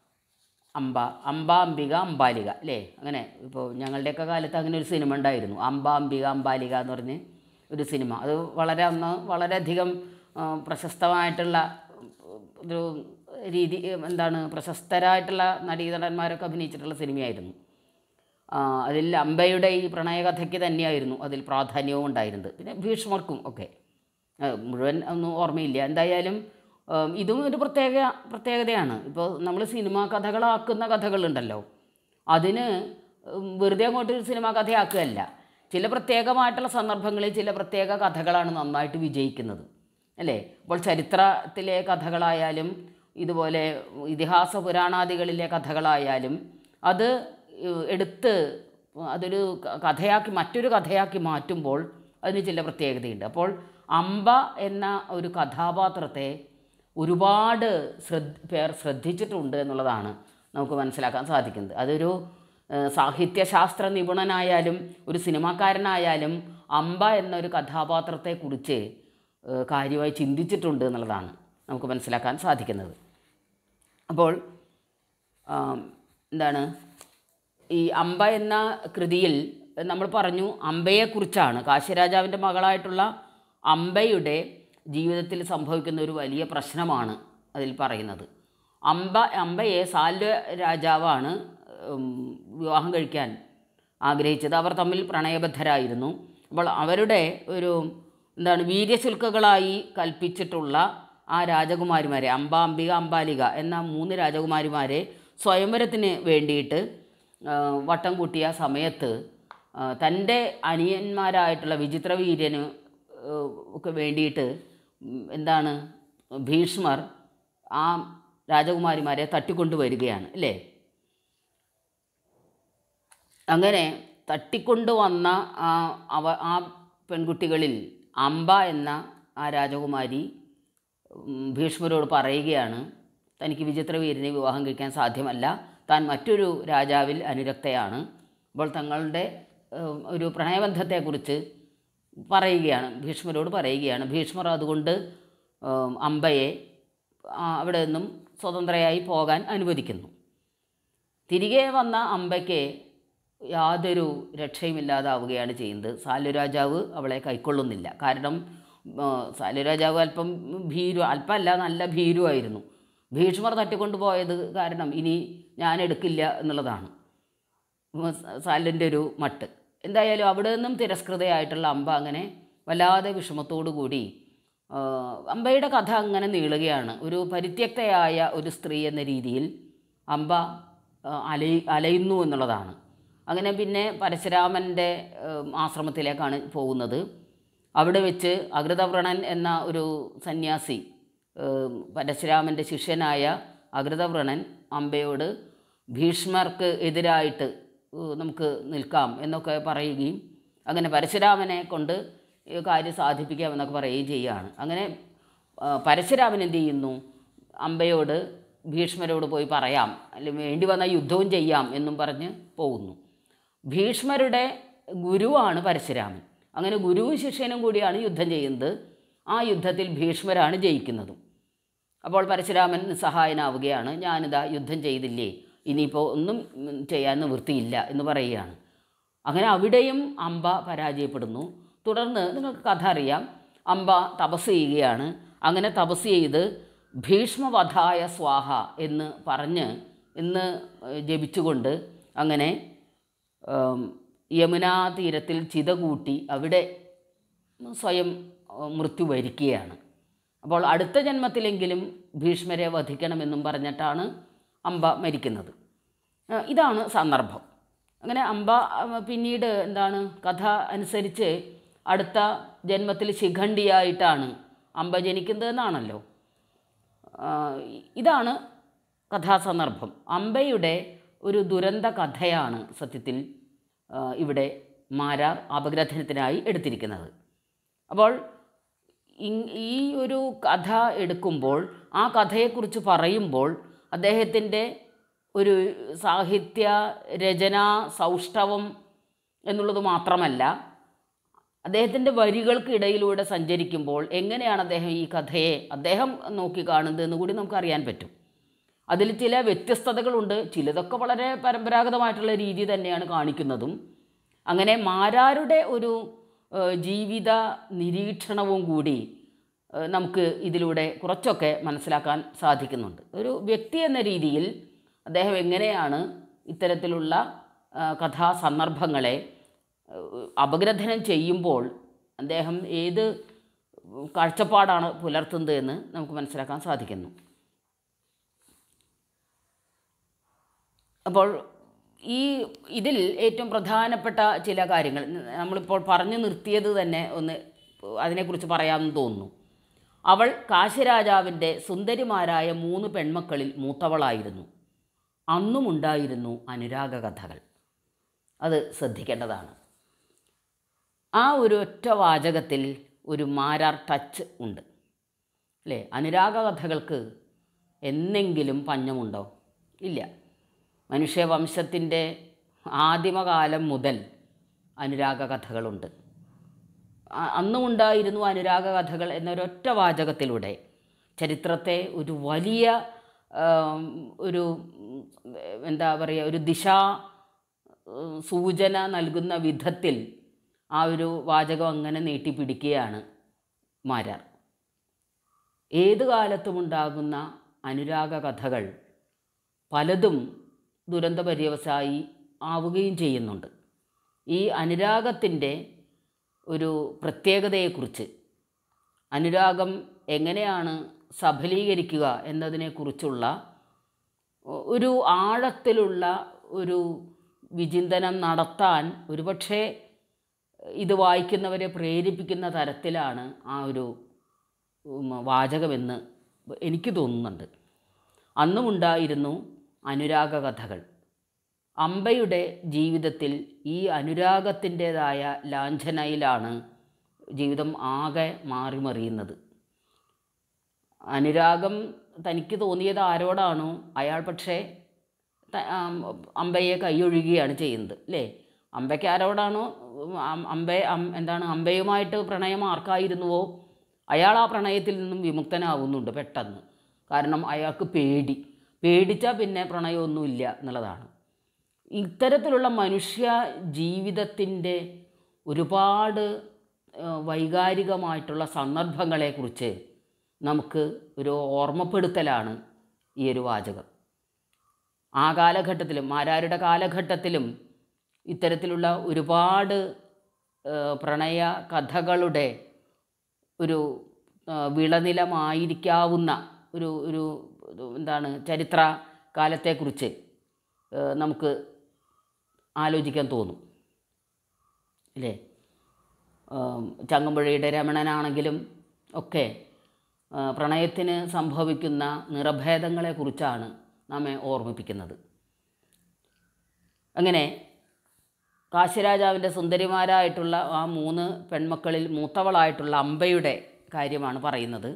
അംബിക അംബാലിക, അല്ലേ? അങ്ങനെ ഇപ്പോൾ ഞങ്ങളുടെയൊക്കെ കാലത്ത് അങ്ങനെ ഒരു സിനിമ ഉണ്ടായിരുന്നു, അംബിക അംബാലിക എന്ന് പറഞ്ഞ് ഒരു സിനിമ. അത് വളരെയധികം പ്രശസ്തമായിട്ടുള്ള ഒരു രീതി, പ്രശസ്തരായിട്ടുള്ള നടീനടന്മാരൊക്കെ അഭിനയിച്ചിട്ടുള്ള സിനിമയായിരുന്നു. അതിൽ അംബയുടെ ഈ പ്രണയകഥയ്ക്ക് തന്നെയായിരുന്നു അതിൽ പ്രാധാന്യവും ഉണ്ടായിരുന്നത്. പിന്നെ ഭീഷ്മർക്കും ഒക്കെ, മുഴുവൻ ഒന്നും ഓർമ്മയില്ല. എന്തായാലും ഇതും ഒരു പ്രത്യേകതയാണ്. ഇപ്പോൾ നമ്മൾ സിനിമാ കഥകളാക്കുന്ന കഥകളുണ്ടല്ലോ, അതിന് വെറുതെ അങ്ങോട്ട് സിനിമാ കഥയാക്കുകയല്ല. ചില പ്രത്യേകമായിട്ടുള്ള സന്ദർഭങ്ങളിൽ ചില പ്രത്യേക കഥകളാണ് നന്നായിട്ട് വിജയിക്കുന്നത്, അല്ലേ? അപ്പോൾ ചരിത്രത്തിലെ കഥകളായാലും ഇതുപോലെ ഇതിഹാസ പുരാണാദികളിലെ കഥകളായാലും അത് എടുത്ത് അതൊരു കഥയാക്കി മറ്റൊരു കഥയാക്കി മാറ്റുമ്പോൾ അതിന് ചില പ്രത്യേകതയുണ്ട്. അപ്പോൾ അംബ എന്ന ഒരു കഥാപാത്രത്തെ ഒരുപാട് പേർ ശ്രദ്ധിച്ചിട്ടുണ്ട് എന്നുള്ളതാണ് നമുക്ക് മനസ്സിലാക്കാൻ സാധിക്കുന്നത്. അതൊരു സാഹിത്യശാസ്ത്ര നിപുണനായാലും ഒരു സിനിമാക്കാരനായാലും അംബ എന്നൊരു കഥാപാത്രത്തെക്കുറിച്ച് കാര്യമായി ചിന്തിച്ചിട്ടുണ്ട് എന്നുള്ളതാണ് നമുക്ക് മനസ്സിലാക്കാൻ സാധിക്കുന്നത്. അപ്പോൾ ഈ അംബ എന്ന കൃതിയിൽ നമ്മൾ പറഞ്ഞു അംബയെക്കുറിച്ചാണ്, കാശിരാജാവിൻ്റെ മകളായിട്ടുള്ള അംബയുടെ ജീവിതത്തിൽ സംഭവിക്കുന്ന ഒരു വലിയ പ്രശ്നമാണ് അതിൽ പറയുന്നത്. അംബയെ സാല്വ രാജാവാണ് വിവാഹം കഴിക്കാൻ ആഗ്രഹിച്ചത്. അവർ തമ്മിൽ പ്രണയബദ്ധരായിരുന്നു. അപ്പോൾ അവരുടെ ഒരു വീര്യശുൽക്കകളായി കൽപ്പിച്ചിട്ടുള്ള ആ രാജകുമാരിമാരെ, അംബിക അംബാലിക എന്ന 3 രാജകുമാരിമാരെ സ്വയംവരത്തിന് വേണ്ടിയിട്ട് വട്ടം കൂട്ടിയ സമയത്ത് തൻ്റെ അനിയന്മാരായിട്ടുള്ള വിചിത്രവീര്യന് ഒക്കെ വേണ്ടിയിട്ട് ഭീഷ്മർ ആ രാജകുമാരിമാരെ തട്ടിക്കൊണ്ടുവരികയാണ്, അല്ലേ? അങ്ങനെ തട്ടിക്കൊണ്ടുവന്ന ആ പെൺകുട്ടികളിൽ അംബ എന്ന ആ രാജകുമാരി ഭീഷ്മരോട് പറയുകയാണ്, തനിക്ക് വിചിത്രവീര്യനെ വിവാഹം കഴിക്കാൻ സാധ്യമല്ല, താൻ മറ്റൊരു രാജാവിൽ അനുരക്തയാണ്. അപ്പോൾ തങ്ങളുടെ ഒരു പ്രണയബന്ധത്തെക്കുറിച്ച് ഭീഷ്മരോട് പറയുകയാണ്. ഭീഷ്മർ അതുകൊണ്ട് അംബയെ അവിടെ നിന്നും സ്വതന്ത്രയായി പോകാൻ അനുവദിക്കുന്നു. തിരികെ വന്ന അംബയ്ക്ക് യാതൊരു രക്ഷയുമില്ലാതാവുകയാണ് ചെയ്യുന്നത്. സാല്വരാജാവ് അവളെ കൈക്കൊള്ളുന്നില്ല. കാരണം സാല്വരാജാവ് അല്പമല്ല നല്ല ഭീരുവായിരുന്നു. ഭീഷ്മർ തട്ടിക്കൊണ്ടുപോയത് കാരണം ഇനി ഞാൻ എടുക്കില്ല എന്നുള്ളതാണ് സാല്വൻ്റെ ഒരു മട്ട്. എന്തായാലും അവിടെ നിന്നും തിരസ്കൃതയായിട്ടുള്ള അംബ അങ്ങനെ വല്ലാതെ വിഷമത്തോടു കൂടി അംബയുടെ കഥ അങ്ങനെ നീളുകയാണ്. ഒരു പരിത്യക്തയായ ഒരു സ്ത്രീ എന്ന രീതിയിൽ അംബ അലയുന്നു എന്നുള്ളതാണ്. അങ്ങനെ പിന്നെ പരശുരാമൻ്റെ ആശ്രമത്തിലേക്കാണ് പോകുന്നത്. അവിടെ വെച്ച് അകൃതവ്രണൻ എന്ന ഒരു സന്യാസി പരശുരാമൻ്റെ ശിഷ്യനായ അകൃതവ്രണൻ അമ്പയോട് ഭീഷ്മർക്ക് എതിരായിട്ട് നമുക്ക് നിൽക്കാം എന്നൊക്കെ പറയുകയും അങ്ങനെ പരശുരാമനെ കൊണ്ട് കാര്യം സാധിപ്പിക്കാമെന്നൊക്കെ പറയുകയും ചെയ്യുകയാണ്. അങ്ങനെ പരശുരാമൻ എന്ത് ചെയ്യുന്നു? അമ്പയോട് ഭീഷ്മരോട് പോയി പറയാം, അല്ലെങ്കിൽ വേണ്ടി വന്ന യുദ്ധവും ചെയ്യാം എന്നും പറഞ്ഞ് പോകുന്നു. ഭീഷ്മരുടെ ഗുരുവാണ് പരശുരാമൻ. അങ്ങനെ ഗുരുവും ശിഷ്യനും കൂടിയാണ് യുദ്ധം ചെയ്യുന്നത്. ആ യുദ്ധത്തിൽ ഭീഷ്മരാണ് ജയിക്കുന്നതും. അപ്പോൾ പരശുരാമൻ നിസ്സഹായനാവുകയാണ്. ഞാനിതാ യുദ്ധം ചെയ്തില്ലേ, ഇനിയിപ്പോൾ ഒന്നും ചെയ്യാൻ നിവൃത്തിയില്ല എന്ന് പറയുകയാണ്. അങ്ങനെ അവിടെയും അമ്പ പരാജയപ്പെടുന്നു. തുടർന്ന് നിങ്ങൾക്ക് കഥ അറിയാം, അമ്പ തപസ് ചെയ്യുകയാണ്. അങ്ങനെ തപസ് ചെയ്ത് ഭീഷ്മവധായ സ്വാഹ എന്ന് പറഞ്ഞ് ജപിച്ചുകൊണ്ട് അങ്ങനെ യമുനാ തീരത്തിൽ ചിത കൂട്ടി അവിടെ സ്വയം മൃത്യു വരിക്കുകയാണ്. അപ്പോൾ അടുത്ത ജന്മത്തിലെങ്കിലും ഭീഷ്മരെ വധിക്കണമെന്നും പറഞ്ഞിട്ടാണ് അമ്പ മരിക്കുന്നത്. ഇതാണ് സന്ദർഭം. അങ്ങനെ അമ്പ പിന്നീട് എന്താണ്, കഥ അനുസരിച്ച് അടുത്ത ജന്മത്തിൽ ശിഖണ്ഡിയായിട്ടാണ് അമ്പ ജനിക്കുന്നതെന്നാണല്ലോ. ഇതാണ് കഥാസന്ദർഭം. അമ്പയുടെ ഒരു ദുരന്ത കഥയാണ് സത്യത്തിൽ ഇവിടെ മാരാർ അപഗ്രഥനത്തിനായി എടുത്തിരിക്കുന്നത്. അപ്പോൾ ഈ ഒരു കഥ എടുക്കുമ്പോൾ, ആ കഥയെക്കുറിച്ച് പറയുമ്പോൾ അദ്ദേഹത്തിൻ്റെ ഒരു സാഹിത്യ രചനാ സൗഷ്ഠവം എന്നുള്ളത് മാത്രമല്ല, അദ്ദേഹത്തിൻ്റെ വരികൾക്കിടയിലൂടെ സഞ്ചരിക്കുമ്പോൾ എങ്ങനെയാണ് അദ്ദേഹം ഈ കഥയെ അദ്ദേഹം നോക്കിക്കാണുന്നതെന്ന് കൂടി നമുക്കറിയാൻ പറ്റും. അതിൽ ചില വ്യത്യസ്തതകളുണ്ട്. ചിലതൊക്കെ വളരെ പരമ്പരാഗതമായിട്ടുള്ള രീതി തന്നെയാണ് കാണിക്കുന്നതും. അങ്ങനെ മാരാരുടെ ഒരു ജീവിത നിരീക്ഷണവും കൂടി നമുക്ക് ഇതിലൂടെ കുറച്ചൊക്കെ മനസ്സിലാക്കാൻ സാധിക്കുന്നുണ്ട്. ഒരു വ്യക്തി എന്ന രീതിയിൽ അദ്ദേഹം എങ്ങനെയാണ് ഇത്തരത്തിലുള്ള കഥാസന്ദർഭങ്ങളെ അപഗ്രഥനം ചെയ്യുമ്പോൾ അദ്ദേഹം ഏത് കാഴ്ചപ്പാടാണ് പുലർത്തുന്നത് എന്ന് നമുക്ക് മനസ്സിലാക്കാൻ സാധിക്കുന്നു. അപ്പോൾ ഇതിൽ ഏറ്റവും പ്രധാനപ്പെട്ട ചില കാര്യങ്ങൾ നമ്മളിപ്പോൾ പറഞ്ഞു നിർത്തിയത് തന്നെ ഒന്ന് അതിനെക്കുറിച്ച് പറയാമെന്ന് തോന്നുന്നു. അവൾ കാശിരാജാവിൻ്റെ സുന്ദരിമാരായ 3 പെൺമക്കളിൽ മൂത്തവളായിരുന്നു. അന്നുമുണ്ടായിരുന്നു അനുരാഗ കഥകൾ. അത് ശ്രദ്ധിക്കേണ്ടതാണ്. ആ ഒരു ഒറ്റ വാചകത്തിൽ ഒരു മാരാർ ടച്ച് ഉണ്ട്, അല്ലേ? അനുരാഗ കഥകൾക്ക് എന്നെങ്കിലും പഞ്ഞമുണ്ടോ? ഇല്ല. മനുഷ്യവംശത്തിൻ്റെ ആദിമകാലം മുതൽ അനുരാഗ കഥകളുണ്ട്. അന്നുമുണ്ടായിരുന്നു അനുരാഗ കഥകൾ എന്നൊരൊറ്റ വാചകത്തിലൂടെ ചരിത്രത്തെ ഒരു വലിയ ഒരു എന്താ പറയുക, ഒരു ദിശാ സൂചന നൽകുന്ന വിധത്തിൽ ആ ഒരു വാചകം അങ്ങനെ നീട്ടിപ്പിടിക്കുകയാണ് മാരാർ. ഏത് കാലത്തുമുണ്ടാകുന്ന അനുരാഗ കഥകൾ പലതും ദുരന്തപര്യവസായി ആവുകയും ചെയ്യുന്നുണ്ട്. ഈ അനുരാഗത്തിൻ്റെ ഒരു പ്രത്യേകതയെക്കുറിച്ച്, അനുരാഗം എങ്ങനെയാണ് സഫലീകരിക്കുക എന്നതിനെക്കുറിച്ചുള്ള ഒരു ആഴത്തിലുള്ള ഒരു വിചിന്തനം നടത്താൻ ഒരുപക്ഷെ ഇത് വായിക്കുന്നവരെ പ്രേരിപ്പിക്കുന്ന തരത്തിലാണ് ആ ഒരു വാചകമെന്ന് എനിക്ക് തോന്നുന്നുണ്ട്. അന്നുമുണ്ടായിരുന്നു അനുരാഗ കഥകൾ. അമ്പയുടെ ജീവിതത്തിൽ ഈ അനുരാഗത്തിൻ്റേതായ ലാഞ്ചനയിലാണ് ജീവിതം ആകെ മാറിമറിയുന്നത്. അനുരാഗം തനിക്ക് തോന്നിയത് ആരോടാണോ അയാൾ പക്ഷേ അമ്പയെ കൈയൊഴുകുകയാണ് ചെയ്യുന്നത്, അല്ലേ? അമ്പയ്ക്ക് ആരോടാണോ അമ്പയുമായിട്ട് പ്രണയം ആർക്കായിരുന്നുവോ അയാൾ ആ പ്രണയത്തിൽ നിന്നും വിമുക്തനാവുന്നുണ്ട് പെട്ടെന്ന്. കാരണം അയാൾക്ക് പേടിച്ചാൽ പിന്നെ പ്രണയമൊന്നുമില്ല എന്നുള്ളതാണ്. ഇത്തരത്തിലുള്ള മനുഷ്യ ജീവിതത്തിൻ്റെ ഒരുപാട് വൈകാരികമായിട്ടുള്ള സന്ദർഭങ്ങളെക്കുറിച്ച് നമുക്ക് ഒരു ഓർമ്മപ്പെടുത്തലാണ് ഈ ഒരു വാചകം. ആ കാലഘട്ടത്തിലും മാരാരുടെ കാലഘട്ടത്തിലും ഇത്തരത്തിലുള്ള ഒരുപാട് പ്രണയ കഥകളുടെ ഒരു വിളനിലമായിരിക്കാവുന്ന ഒരു ചരിത്ര കാലത്തെക്കുറിച്ച് നമുക്ക് ആലോചിക്കാൻ തോന്നും, അല്ലേ? ചങ്ങമ്പുഴയുടെ രമണനാണെങ്കിലും ഒക്കെ പ്രണയത്തിന് സംഭവിക്കുന്ന നിറഭേദങ്ങളെക്കുറിച്ചാണ് നമ്മെ ഓർമ്മിപ്പിക്കുന്നത്. അങ്ങനെ കാശിരാജാവിൻ്റെ സുന്ദരിമാരായിട്ടുള്ള ആ 3 പെൺമക്കളിൽ മൂത്തവളായിട്ടുള്ള അമ്പയുടെ കാര്യമാണ് പറയുന്നത്.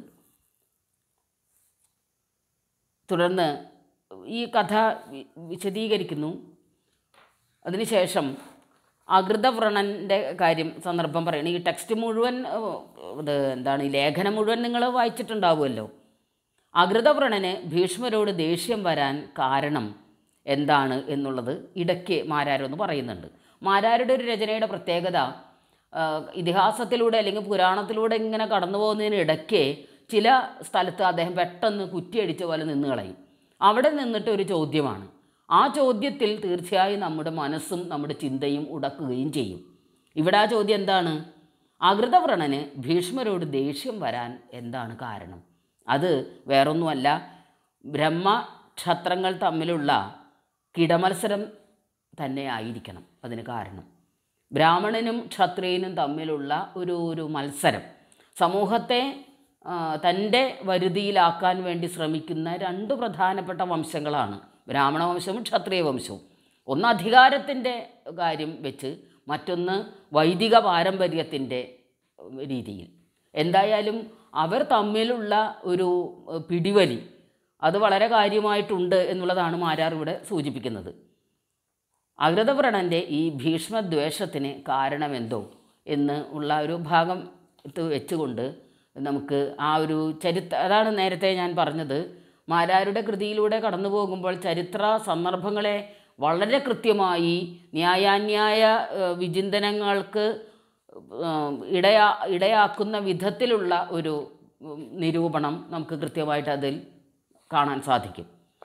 തുടർന്ന് ഈ കഥ വിശദീകരിക്കുന്നു. അതിനുശേഷം അകൃതവ്രണൻ്റെ സന്ദർഭം പറയണം. ഈ ടെക്സ്റ്റ് മുഴുവൻ ഈ ലേഖനം മുഴുവൻ നിങ്ങൾ വായിച്ചിട്ടുണ്ടാവുമല്ലോ. അകൃതവ്രണന് ഭീഷ്മരോട് ദേഷ്യം വരാൻ കാരണം എന്താണ് എന്നുള്ളത് ഇടയ്ക്ക് മാരാരൊന്ന് പറയുന്നുണ്ട്. മാരാരുടെ ഒരു രചനയുടെ പ്രത്യേകത ഇതിഹാസത്തിലൂടെ അല്ലെങ്കിൽ പുരാണത്തിലൂടെ ഇങ്ങനെ കടന്നു പോകുന്നതിനിടയ്ക്ക് ചില സ്ഥലത്ത് അദ്ദേഹം പെട്ടെന്ന് കുറ്റിയടിച്ച പോലെ നിന്ന് കളയും. അവിടെ നിന്നിട്ട് ഒരു ചോദ്യമാണ്. ആ ചോദ്യത്തിൽ തീർച്ചയായും നമ്മുടെ മനസ്സും നമ്മുടെ ചിന്തയും ഉടക്കുകയും ചെയ്യും. ഇവിടെ ആ ചോദ്യം എന്താണ്? അകൃതവ്രണന് ഭീഷ്മരോട് ദേഷ്യം വരാൻ എന്താണ് കാരണം? അത് വേറൊന്നുമല്ല, ബ്രഹ്മക്ഷത്രങ്ങൾ തമ്മിലുള്ള കിടമത്സരം തന്നെ ആയിരിക്കണം അതിന് കാരണം. ബ്രാഹ്മണനും ക്ഷത്രിയനും തമ്മിലുള്ള ഒരു മത്സരം, സമൂഹത്തെ തൻ്റെ വരുതിയിലാക്കാൻ വേണ്ടി ശ്രമിക്കുന്ന 2 പ്രധാനപ്പെട്ട വംശങ്ങളാണ് ബ്രാഹ്മണ വംശവും ക്ഷത്രിയ വംശവും. ഒന്ന് അധികാരത്തിൻ്റെ കാര്യം വെച്ച്, മറ്റൊന്ന് വൈദിക പാരമ്പര്യത്തിൻ്റെ രീതിയിൽ. എന്തായാലും അവർ തമ്മിലുള്ള ഒരു പിടിവലി അത് വളരെ കാര്യമായിട്ടുണ്ട് എന്നുള്ളതാണ് മാരാർ ഇവിടെ സൂചിപ്പിക്കുന്നത്. അകൃതവ്രണൻ്റെ ഈ ഭീഷ്മദ്വേഷത്തിന് കാരണമെന്തോ എന്ന് ഉള്ള ഒരു ഭാഗം വെച്ചുകൊണ്ട് നമുക്ക് ആ ഒരു അതാണ് നേരത്തെ ഞാൻ പറഞ്ഞത്. മാരാരുടെ കൃതിയിലൂടെ കടന്നു പോകുമ്പോൾ ചരിത്ര സന്ദർഭങ്ങളെ വളരെ കൃത്യമായി ന്യായാന്യായ വിചിന്തനങ്ങൾക്ക് ഇടയാക്കുന്ന വിധത്തിലുള്ള ഒരു നിരൂപണം നമുക്ക് കൃത്യമായിട്ട് അതിൽ കാണാൻ സാധിക്കും.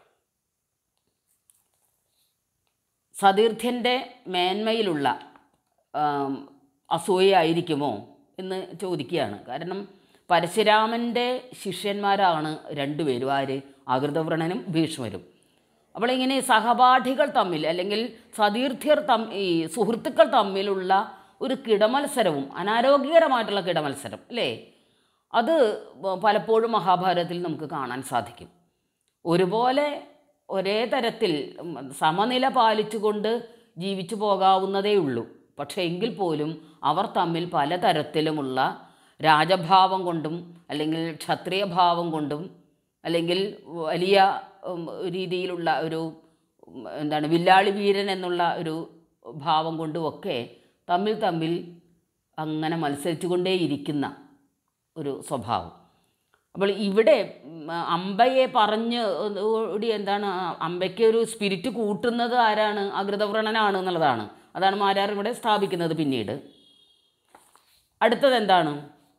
സതീർത്ഥ്യൻ്റെ മേന്മയിലുള്ള അസൂയയായിരിക്കുമോ എന്ന് ചോദിക്കുകയാണ്. കാരണം പരശുരാമൻ്റെ ശിഷ്യന്മാരാണ് 2 പേരും. ആര്? അകൃതവ്രണനും ഭീഷ്മരും. അപ്പോൾ ഇങ്ങനെ സഹപാഠികൾ തമ്മിൽ അല്ലെങ്കിൽ സതീർത്ഥ്യർ ഈ സുഹൃത്തുക്കൾ തമ്മിലുള്ള ഒരു കിടമത്സരവും അനാരോഗ്യകരമായിട്ടുള്ള കിടമത്സരം അല്ലേ, അത് പലപ്പോഴും മഹാഭാരതത്തിൽ നമുക്ക് കാണാൻ സാധിക്കും. ഒരുപോലെ ഒരേ തരത്തിൽ സമനില പാലിച്ചുകൊണ്ട് ജീവിച്ചു പോകാവുന്നതേ ഉള്ളൂ. പക്ഷേ എങ്കിൽ പോലും അവർ തമ്മിൽ പലതരത്തിലുമുള്ള രാജഭാവം കൊണ്ടും അല്ലെങ്കിൽ ക്ഷത്രിയഭാവം കൊണ്ടും അല്ലെങ്കിൽ വലിയ രീതിയിലുള്ള ഒരു വില്ലാളി വീരൻ എന്നുള്ള ഒരു ഭാവം കൊണ്ടുമൊക്കെ തമ്മിൽ അങ്ങനെ മത്സരിച്ചു കൊണ്ടേയിരിക്കുന്ന ഒരു സ്വഭാവം. അപ്പോൾ ഇവിടെ അമ്പയെ അമ്പയ്ക്ക് ഒരു സ്പിരിറ്റ് കൂട്ടുന്നത് ആരാണ്? അകൃതവ്രണനാണ് എന്നുള്ളതാണ്. അതാണ് മാരാർ ഇവിടെ സ്ഥാപിക്കുന്നത്. പിന്നീട് അടുത്തത് എന്താണ്?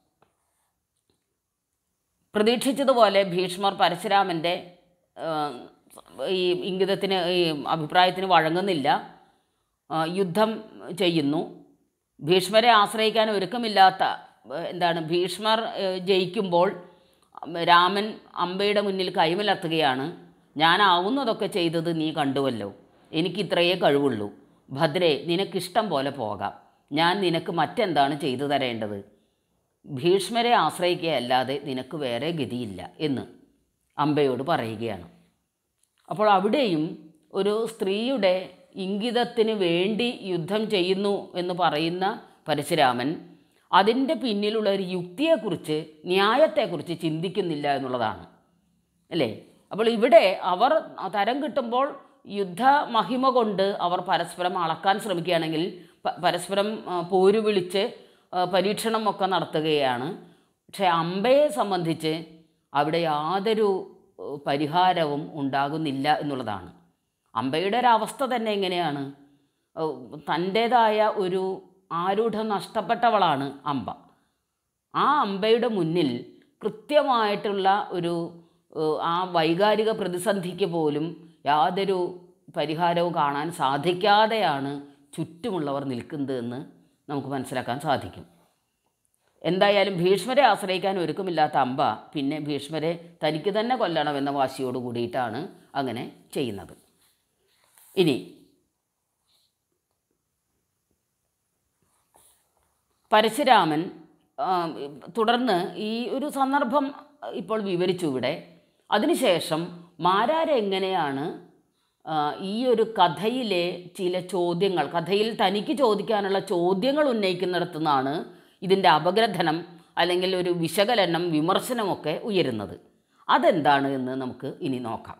പ്രതീക്ഷിച്ചതുപോലെ ഭീഷ്മർ പരശുരാമൻ്റെ ഈ ഇംഗിതത്തിന് ഈ അഭിപ്രായത്തിന് വഴങ്ങുന്നില്ല, യുദ്ധം ചെയ്യുന്നു. ഭീഷ്മരെ ആശ്രയിക്കാൻ ഒരുക്കമില്ലാത്ത ഭീഷ്മർ ജയിക്കുമ്പോൾ രാമൻ അമ്പയുടെ മുന്നിൽ കൈമലർത്തുകയാണ്. ഞാനാവുന്നതൊക്കെ ചെയ്തത് നീ കണ്ടുവല്ലോ, എനിക്കിത്രയേ കഴിവുള്ളൂ. ഭദ്രേ, നിനക്കിഷ്ടം പോലെ പോകാം, ഞാൻ നിനക്ക് മറ്റെന്താണ് ചെയ്തു തരേണ്ടത്? ഭീഷ്മരെ ആശ്രയിക്കുകയല്ലാതെ നിനക്ക് വേറെ ഗതിയില്ല എന്ന് അമ്പയോട് പറയുകയാണ്. അപ്പോൾ അവിടെയും ഒരു സ്ത്രീയുടെ ഇംഗിതത്തിന് വേണ്ടി യുദ്ധം ചെയ്യുന്നു എന്ന് പറയുന്ന പരശുരാമൻ അതിൻ്റെ പിന്നിലുള്ള ഒരു യുക്തിയെക്കുറിച്ച്, ന്യായത്തെക്കുറിച്ച് ചിന്തിക്കുന്നില്ല എന്നുള്ളതാണ് അല്ലേ. അപ്പോൾ ഇവിടെ അവർ തരം കിട്ടുമ്പോൾ യുദ്ധ മഹിമ കൊണ്ട് അവർ പരസ്പരം അളക്കാൻ ശ്രമിക്കുകയാണെങ്കിൽ പരസ്പരം പോരു വിളിച്ച് പരീക്ഷണമൊക്കെ നടത്തുകയാണ്. പക്ഷേ അമ്പയെ സംബന്ധിച്ച് അവിടെ യാതൊരു പരിഹാരവും ഉണ്ടാകുന്നില്ല എന്നുള്ളതാണ്. അമ്പയുടെ ഒരവസ്ഥ തന്നെ എങ്ങനെയാണ്? തൻ്റേതായ ഒരു ആരൂഢം നഷ്ടപ്പെട്ടവളാണ് അമ്പ. ആ അമ്പയുടെ മുന്നിൽ കൃത്യമായിട്ടുള്ള ആ വൈകാരിക പ്രതിസന്ധിക്ക് പോലും യാതൊരു പരിഹാരവും കാണാൻ സാധിക്കാതെയാണ് ചുറ്റുമുള്ളവർ നിൽക്കുന്നതെന്ന് നമുക്ക് മനസ്സിലാക്കാൻ സാധിക്കും. എന്തായാലും ഭീഷ്മരെ ആശ്രയിക്കാൻ ഒരുക്കമില്ലാത്ത അമ്പ പിന്നെ ഭീഷ്മരെ തനിക്ക് തന്നെ കൊല്ലണമെന്ന വാശിയോട് കൂടിയിട്ടാണ് അങ്ങനെ ചെയ്യുന്നത്. ഇനി പരശുരാമൻ തുടർന്ന് ഈ ഒരു സന്ദർഭം ഇപ്പോൾ വിവരിച്ചു ഇവിടെ. അതിനുശേഷം മാരാരെങ്ങനെയാണ് ഈ ഒരു കഥയിലെ ചില ചോദ്യങ്ങൾ, കഥയിൽ തനിക്ക് ചോദിക്കാനുള്ള ചോദ്യങ്ങൾ ഉന്നയിക്കുന്നിടത്തു നിന്നാണ് ഇതിൻ്റെ അപഗ്രഥനം അല്ലെങ്കിൽ ഒരു വിശകലനം, വിമർശനമൊക്കെ ഉയരുന്നത്. അതെന്താണ് എന്ന് നമുക്ക് ഇനി നോക്കാം.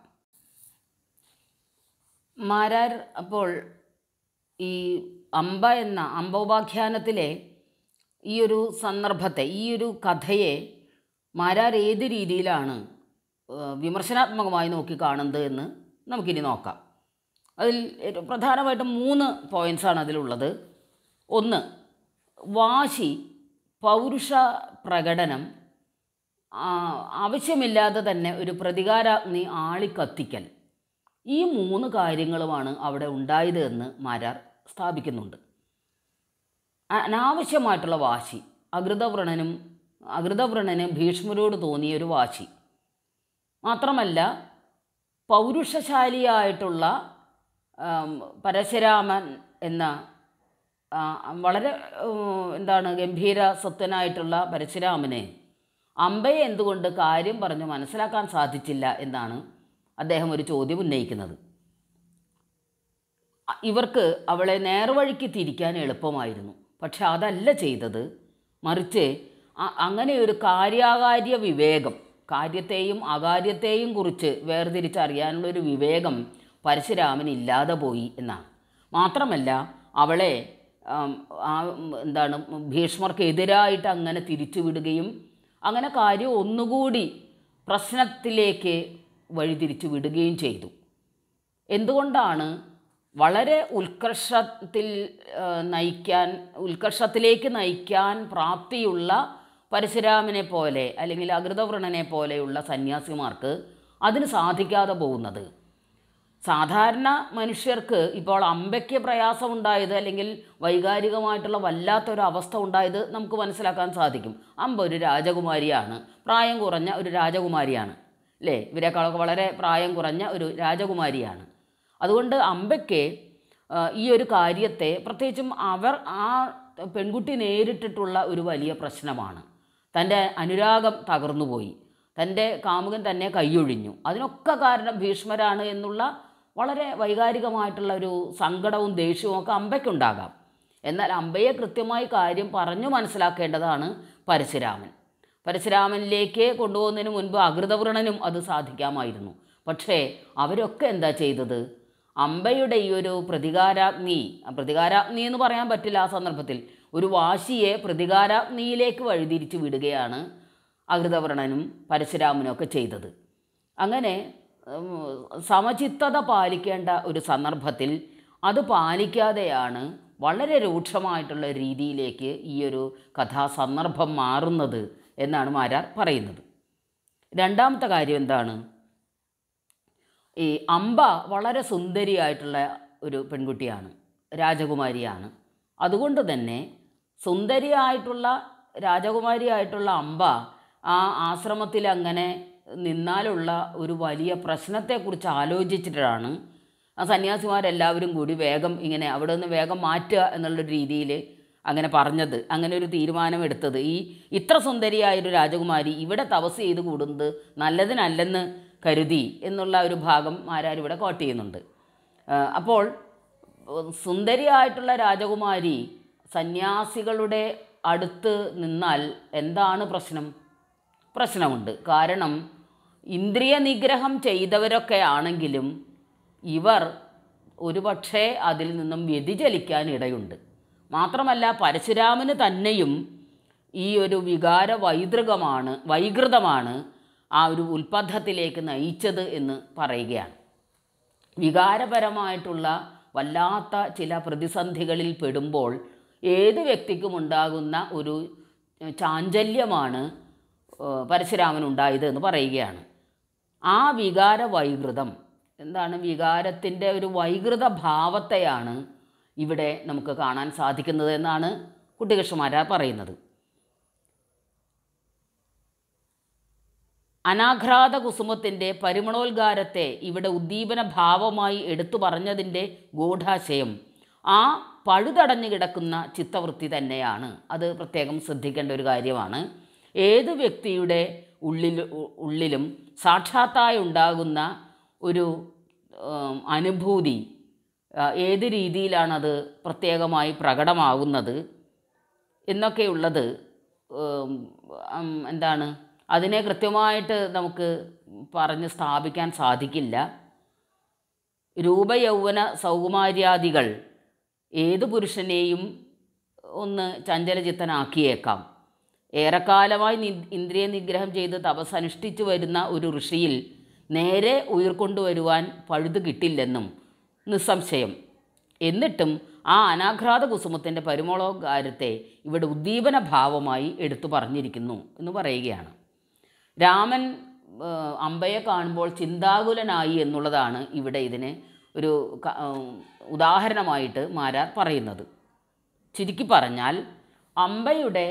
മാരാർ അപ്പോൾ ഈ അമ്പോപാഖ്യാനത്തിലെ ഈ ഒരു സന്ദർഭത്തെ, ഈ ഒരു കഥയെ മാരാർ ഏത് രീതിയിലാണ് വിമർശനാത്മകമായി നോക്കിക്കാണുന്നത് എന്ന് നമുക്കിനി നോക്കാം. അതിൽ പ്രധാനമായിട്ടും 3 പോയിൻറ്റ്സാണ് അതിലുള്ളത്. ഒന്ന്, വാശി, പൗരുഷ പ്രകടനം, ആവശ്യമില്ലാതെ തന്നെ ഒരു പ്രതികാരാഗ്നി ആളിക്കത്തിക്കൽ. ഈ 3 കാര്യങ്ങളുമാണ് അവിടെ ഉണ്ടായത് എന്ന് മാരാർ സ്ഥാപിക്കുന്നുണ്ട്. അനാവശ്യമായിട്ടുള്ള വാശി, അകൃതവ്രണന് ഭീഷ്മരോട് തോന്നിയൊരു വാശി മാത്രമല്ല, പൗരുഷശാലിയായിട്ടുള്ള പരശുരാമൻ എന്ന വളരെ ഗംഭീര സ്വത്വനായിട്ടുള്ള പരശുരാമനെ അമ്പയെ എന്തുകൊണ്ട് കാര്യം പറഞ്ഞ് മനസ്സിലാക്കാൻ സാധിച്ചില്ല എന്നാണ് അദ്ദേഹം ഒരു ചോദ്യം ഉന്നയിക്കുന്നത്. ഇവർക്ക് അവളെ നേർവഴിക്ക് തിരിക്കാൻ എളുപ്പമായിരുന്നു, പക്ഷെ അതല്ല ചെയ്തത്. മറിച്ച് അങ്ങനെ ഒരു കാര്യാകാര്യ വിവേകം, കാര്യത്തെയും അകാര്യത്തെയും കുറിച്ച് വേർതിരിച്ചറിയാനുള്ളൊരു വിവേകം പരശുരാമന് ഇല്ലാതെ പോയി എന്നാണ്. മാത്രമല്ല, അവളെ ഭീഷ്മർക്കെതിരായിട്ട് അങ്ങനെ തിരിച്ചുവിടുകയും അങ്ങനെ കാര്യം ഒന്നുകൂടി പ്രശ്നത്തിലേക്ക് വഴിതിരിച്ചു വിടുകയും ചെയ്തു. എന്തുകൊണ്ടാണ് വളരെ ഉത്കർഷത്തിലേക്ക് നയിക്കാൻ പ്രാപ്തിയുള്ള പരശുരാമനെ പോലെ അല്ലെങ്കിൽ അകൃതവ്രണനെ പോലെയുള്ള സന്യാസിമാർക്ക് അതിന് സാധിക്കാതെ പോകുന്നത്? സാധാരണ മനുഷ്യർക്ക് ഇപ്പോൾ അമ്പയ്ക്ക് പ്രയാസമുണ്ടായത് അല്ലെങ്കിൽ വൈകാരികമായിട്ടുള്ള വല്ലാത്തൊരു അവസ്ഥ ഉണ്ടായത് നമുക്ക് മനസ്സിലാക്കാൻ സാധിക്കും. അമ്പ ഒരു രാജകുമാരിയാണ്, പ്രായം കുറഞ്ഞ ഒരു രാജകുമാരിയാണ്, അല്ലേ? ഇവരെക്കാളൊക്കെ വളരെ പ്രായം കുറഞ്ഞ ഒരു രാജകുമാരിയാണ്. അതുകൊണ്ട് അമ്പയ്ക്ക് ഈ ഒരു കാര്യത്തെ, പ്രത്യേകിച്ചും ആ പെൺകുട്ടി നേരിട്ടിട്ടുള്ള ഒരു വലിയ പ്രശ്നമാണ്. തൻ്റെ അനുരാഗം തകർന്നുപോയി, തൻ്റെ കാമുകൻ തന്നെ കൈയൊഴിഞ്ഞു, അതിനൊക്കെ കാരണം ഭീഷ്മരാണ് എന്നുള്ള വളരെ വൈകാരികമായിട്ടുള്ള ഒരു സങ്കടവും ദേഷ്യവും ഒക്കെ അമ്പയ്ക്കുണ്ടാകാം. എന്നാൽ അമ്പയെ കൃത്യമായി കാര്യം പറഞ്ഞു മനസ്സിലാക്കേണ്ടതാണ് പരശുരാമൻ. പരശുരാമനിലേക്ക് കൊണ്ടുപോകുന്നതിന് മുൻപ് അകൃതവ്രണനും അത് സാധിക്കാമായിരുന്നു. പക്ഷേ അവരൊക്കെ എന്താ ചെയ്തത്? അമ്പയുടെ ഈ ഒരു പ്രതികാരാഗ്നി എന്ന് പറയാൻ പറ്റില്ല ആ സന്ദർഭത്തിൽ, ഒരു വാശിയെ പ്രതികാരാഗ്നിയിലേക്ക് വഴിതിരിച്ച് വിടുകയാണ് അകൃതവ്രണനും പരശുരാമനും ഒക്കെ ചെയ്തത്. അങ്ങനെ സമചിത്തത പാലിക്കേണ്ട ഒരു സന്ദർഭത്തിൽ അത് പാലിക്കാതെയാണ് വളരെ രൂക്ഷമായിട്ടുള്ള രീതിയിലേക്ക് ഈ ഒരു കഥാസന്ദർഭം മാറുന്നത് എന്നാണ് മാരാർ പറയുന്നത്. രണ്ടാമത്തെ കാര്യം എന്താണ്? ഈ അമ്പ വളരെ സുന്ദരിയായിട്ടുള്ള ഒരു പെൺകുട്ടിയാണ്, രാജകുമാരിയാണ്. അതുകൊണ്ട് തന്നെ സുന്ദരിയായിട്ടുള്ള രാജകുമാരിയായിട്ടുള്ള അമ്പ ആ ആശ്രമത്തിൽ അങ്ങനെ നിന്നാലുള്ള ഒരു വലിയ പ്രശ്നത്തെക്കുറിച്ച് ആലോചിച്ചിട്ടാണ് ആ സന്യാസിമാരെല്ലാവരും കൂടി വേഗം ഇങ്ങനെ അവിടെ നിന്ന് വേഗം മാറ്റുക എന്നുള്ളൊരു രീതിയിൽ അങ്ങനെ പറഞ്ഞത്, അങ്ങനെ ഒരു തീരുമാനമെടുത്തത്. ഇത്ര സുന്ദരിയായൊരു രാജകുമാരി ഇവിടെ തപസ് ചെയ്ത് കൂടുന്നത് നല്ലതിനല്ലെന്ന് കരുതി എന്നുള്ള ഒരു ഭാഗം മാരാരിവിടെ കോട്ട് ചെയ്യുന്നുണ്ട്. അപ്പോൾ സുന്ദരിയായിട്ടുള്ള രാജകുമാരി സന്യാസികളുടെ അടുത്ത് നിന്നാൽ എന്താണ് പ്രശ്നമുണ്ട്. കാരണം ഇന്ദ്രിയ നിഗ്രഹം ചെയ്തവരൊക്കെ ആണെങ്കിലും ഇവർ ഒരുപക്ഷെ അതിൽ നിന്നും വ്യതിചലിക്കാൻ ഇടയുണ്ട്. മാത്രമല്ല, പരശുരാമന് തന്നെയും ഈ ഒരു വൈകൃതമാണ് ആ ഒരു ഉൽപ്പദ്ധത്തിലേക്ക് നയിച്ചത് എന്ന് പറയുകയാണ്. വികാരപരമായിട്ടുള്ള വല്ലാത്ത ചില പ്രതിസന്ധികളിൽ പെടുമ്പോൾ ഏത് വ്യക്തിക്കും ഉണ്ടാകുന്ന ഒരു ചാഞ്ചല്യമാണ് പരശുരാമനുണ്ടായത് എന്ന് പറയുകയാണ്. ആ വൈകൃതം എന്താണ്? വികാരത്തിൻ്റെ ഒരു വൈകൃത ഭാവത്തെയാണ് ഇവിടെ നമുക്ക് കാണാൻ സാധിക്കുന്നത് എന്നാണ് കുട്ടികൃഷ്ണമാരാർ പറയുന്നത്. അനാഘ്രാത കുസുമത്തിൻ്റെ പരിമളോദ്ഗാരത്തെ ഇവിടെ ഉദ്ദീപന ഭാവമായി എടുത്തു പറഞ്ഞതിൻ്റെ ഗൂഢാശയം ആ പഴുതടഞ്ഞു കിടക്കുന്ന ചിത്തവൃത്തി തന്നെയാണ്. അത് പ്രത്യേകം ശ്രദ്ധിക്കേണ്ട ഒരു കാര്യമാണ്. ഏത് വ്യക്തിയുടെ ഉള്ളിലും സാക്ഷാത്തായി ഉണ്ടാകുന്ന ഒരു അനുഭൂതി ഏത് രീതിയിലാണത് പ്രത്യേകമായി പ്രകടമാകുന്നത് എന്നൊക്കെയുള്ളത് അതിനെ കൃത്യമായിട്ട് നമുക്ക് പറഞ്ഞ് സ്ഥാപിക്കാൻ സാധിക്കില്ല. രൂപയൗവന സൗകുമാര്യാദികൾ ഏത് പുരുഷനെയും ഒന്ന് ചഞ്ചലചിത്തനാക്കിയേക്കാം. ഏറെക്കാലമായി ഇന്ദ്രിയ നിഗ്രഹം ചെയ്ത് തപസ് അനുഷ്ഠിച്ചു വരുന്ന ഒരു ഋഷിയിൽ നേരെ ഉയർക്കൊണ്ടുവരുവാൻ പഴുതു കിട്ടില്ലെന്നും നിസ്സംശയം. എന്നിട്ടും ആ അനാഘ്രാത കുസുമത്തിൻ്റെ പരിമളോകാരത്തെ ഇവിടെ ഉദ്ദീപന ഭാവമായി എടുത്തു പറഞ്ഞിരിക്കുന്നു എന്ന് പറയുകയാണ്. രാമൻ അമ്പയെ കാണുമ്പോൾ ചിന്താകുലനായി എന്നുള്ളതാണ് ഇവിടെ ഇതിന് ഒരു ഉദാഹരണമായിട്ട് മാരാർ പറയുന്നത്. ചുരുക്കി പറഞ്ഞാൽ അമ്പയുടെ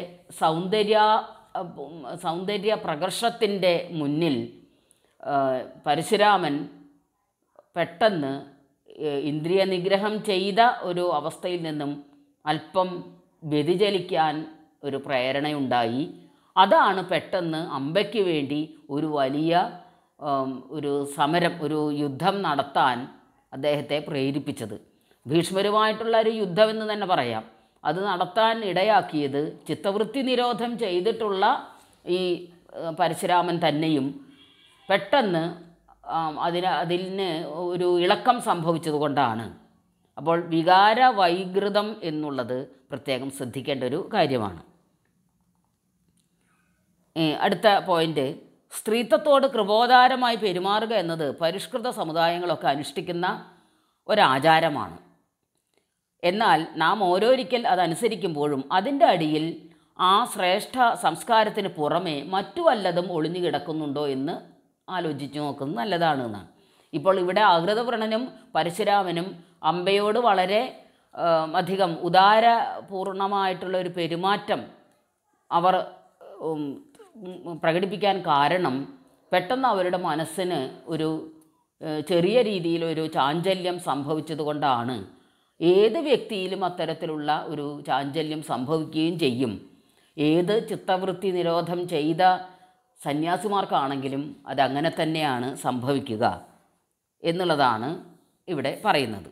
സൗന്ദര്യ പ്രകർഷത്തിൻ്റെ മുന്നിൽ പരശുരാമൻ പെട്ടെന്ന് ഇന്ദ്രിയ നിഗ്രഹം ചെയ്ത ഒരു അവസ്ഥയിൽ നിന്നും അല്പം വ്യതിചലിക്കാൻ ഒരു പ്രേരണയുണ്ടായി. അതാണ് പെട്ടെന്ന് അമ്പയ്ക്ക് വേണ്ടി ഒരു വലിയ ഒരു സമരം, ഒരു യുദ്ധം നടത്താൻ അദ്ദേഹത്തെ പ്രേരിപ്പിച്ചത്. ഭീഷ്മരുമായിട്ടുള്ള ഒരു യുദ്ധമെന്ന് തന്നെ പറയാം. അത് നടത്താൻ ഇടയാക്കിയത് ചിത്തവൃത്തി നിരോധം ചെയ്തിട്ടുള്ള ഈ പരശുരാമൻ തന്നെയും പെട്ടെന്ന് അതിന് ഒരു ഇളക്കം സംഭവിച്ചത് കൊണ്ടാണ്. അപ്പോൾ വികാര വൈകൃതം എന്നുള്ളത് പ്രത്യേകം ശ്രദ്ധിക്കേണ്ട ഒരു കാര്യമാണ്. അടുത്ത പോയിൻ്റ്, സ്ത്രീത്വത്തോട് കൃപോദാരമായി പെരുമാറുക എന്നത് പരിഷ്കൃത സമുദായങ്ങളൊക്കെ അനുഷ്ഠിക്കുന്ന ഒരാചാരമാണ്. എന്നാൽ നാം ഓരോരിക്കൽ അതനുസരിക്കുമ്പോഴും അതിൻ്റെ അടിയിൽ ആ ശ്രേഷ്ഠ സംസ്കാരത്തിന് പുറമെ മറ്റു വല്ലതും ഒളിഞ്ഞു കിടക്കുന്നുണ്ടോ എന്ന് ആലോചിച്ച് നോക്കുന്നത് നല്ലതാണ് എന്നാണ്. ഇപ്പോൾ ഇവിടെ ആകൃതവ്രണനും പരശുരാമനും അമ്പയോട് വളരെ അധികം ഉദാരപൂർണമായിട്ടുള്ളൊരു പെരുമാറ്റം അവർ പ്രകടിപ്പിക്കാൻ കാരണം പെട്ടെന്ന് അവരുടെ മനസ്സിന് ഒരു ചെറിയ രീതിയിലൊരു ചാഞ്ചല്യം സംഭവിച്ചതുകൊണ്ടാണ്. ഏത് വ്യക്തിയിലും അത്തരത്തിലുള്ള ഒരു ചാഞ്ചല്യം സംഭവിക്കുകയും ചെയ്യും. ഏത് ചിത്തവൃത്തി നിരോധം ചെയ്ത സന്യാസിമാർക്കാണെങ്കിലും അതങ്ങനെ തന്നെയാണ് സംഭവിക്കുക എന്നുള്ളതാണ് ഇവിടെ പറയുന്നത്.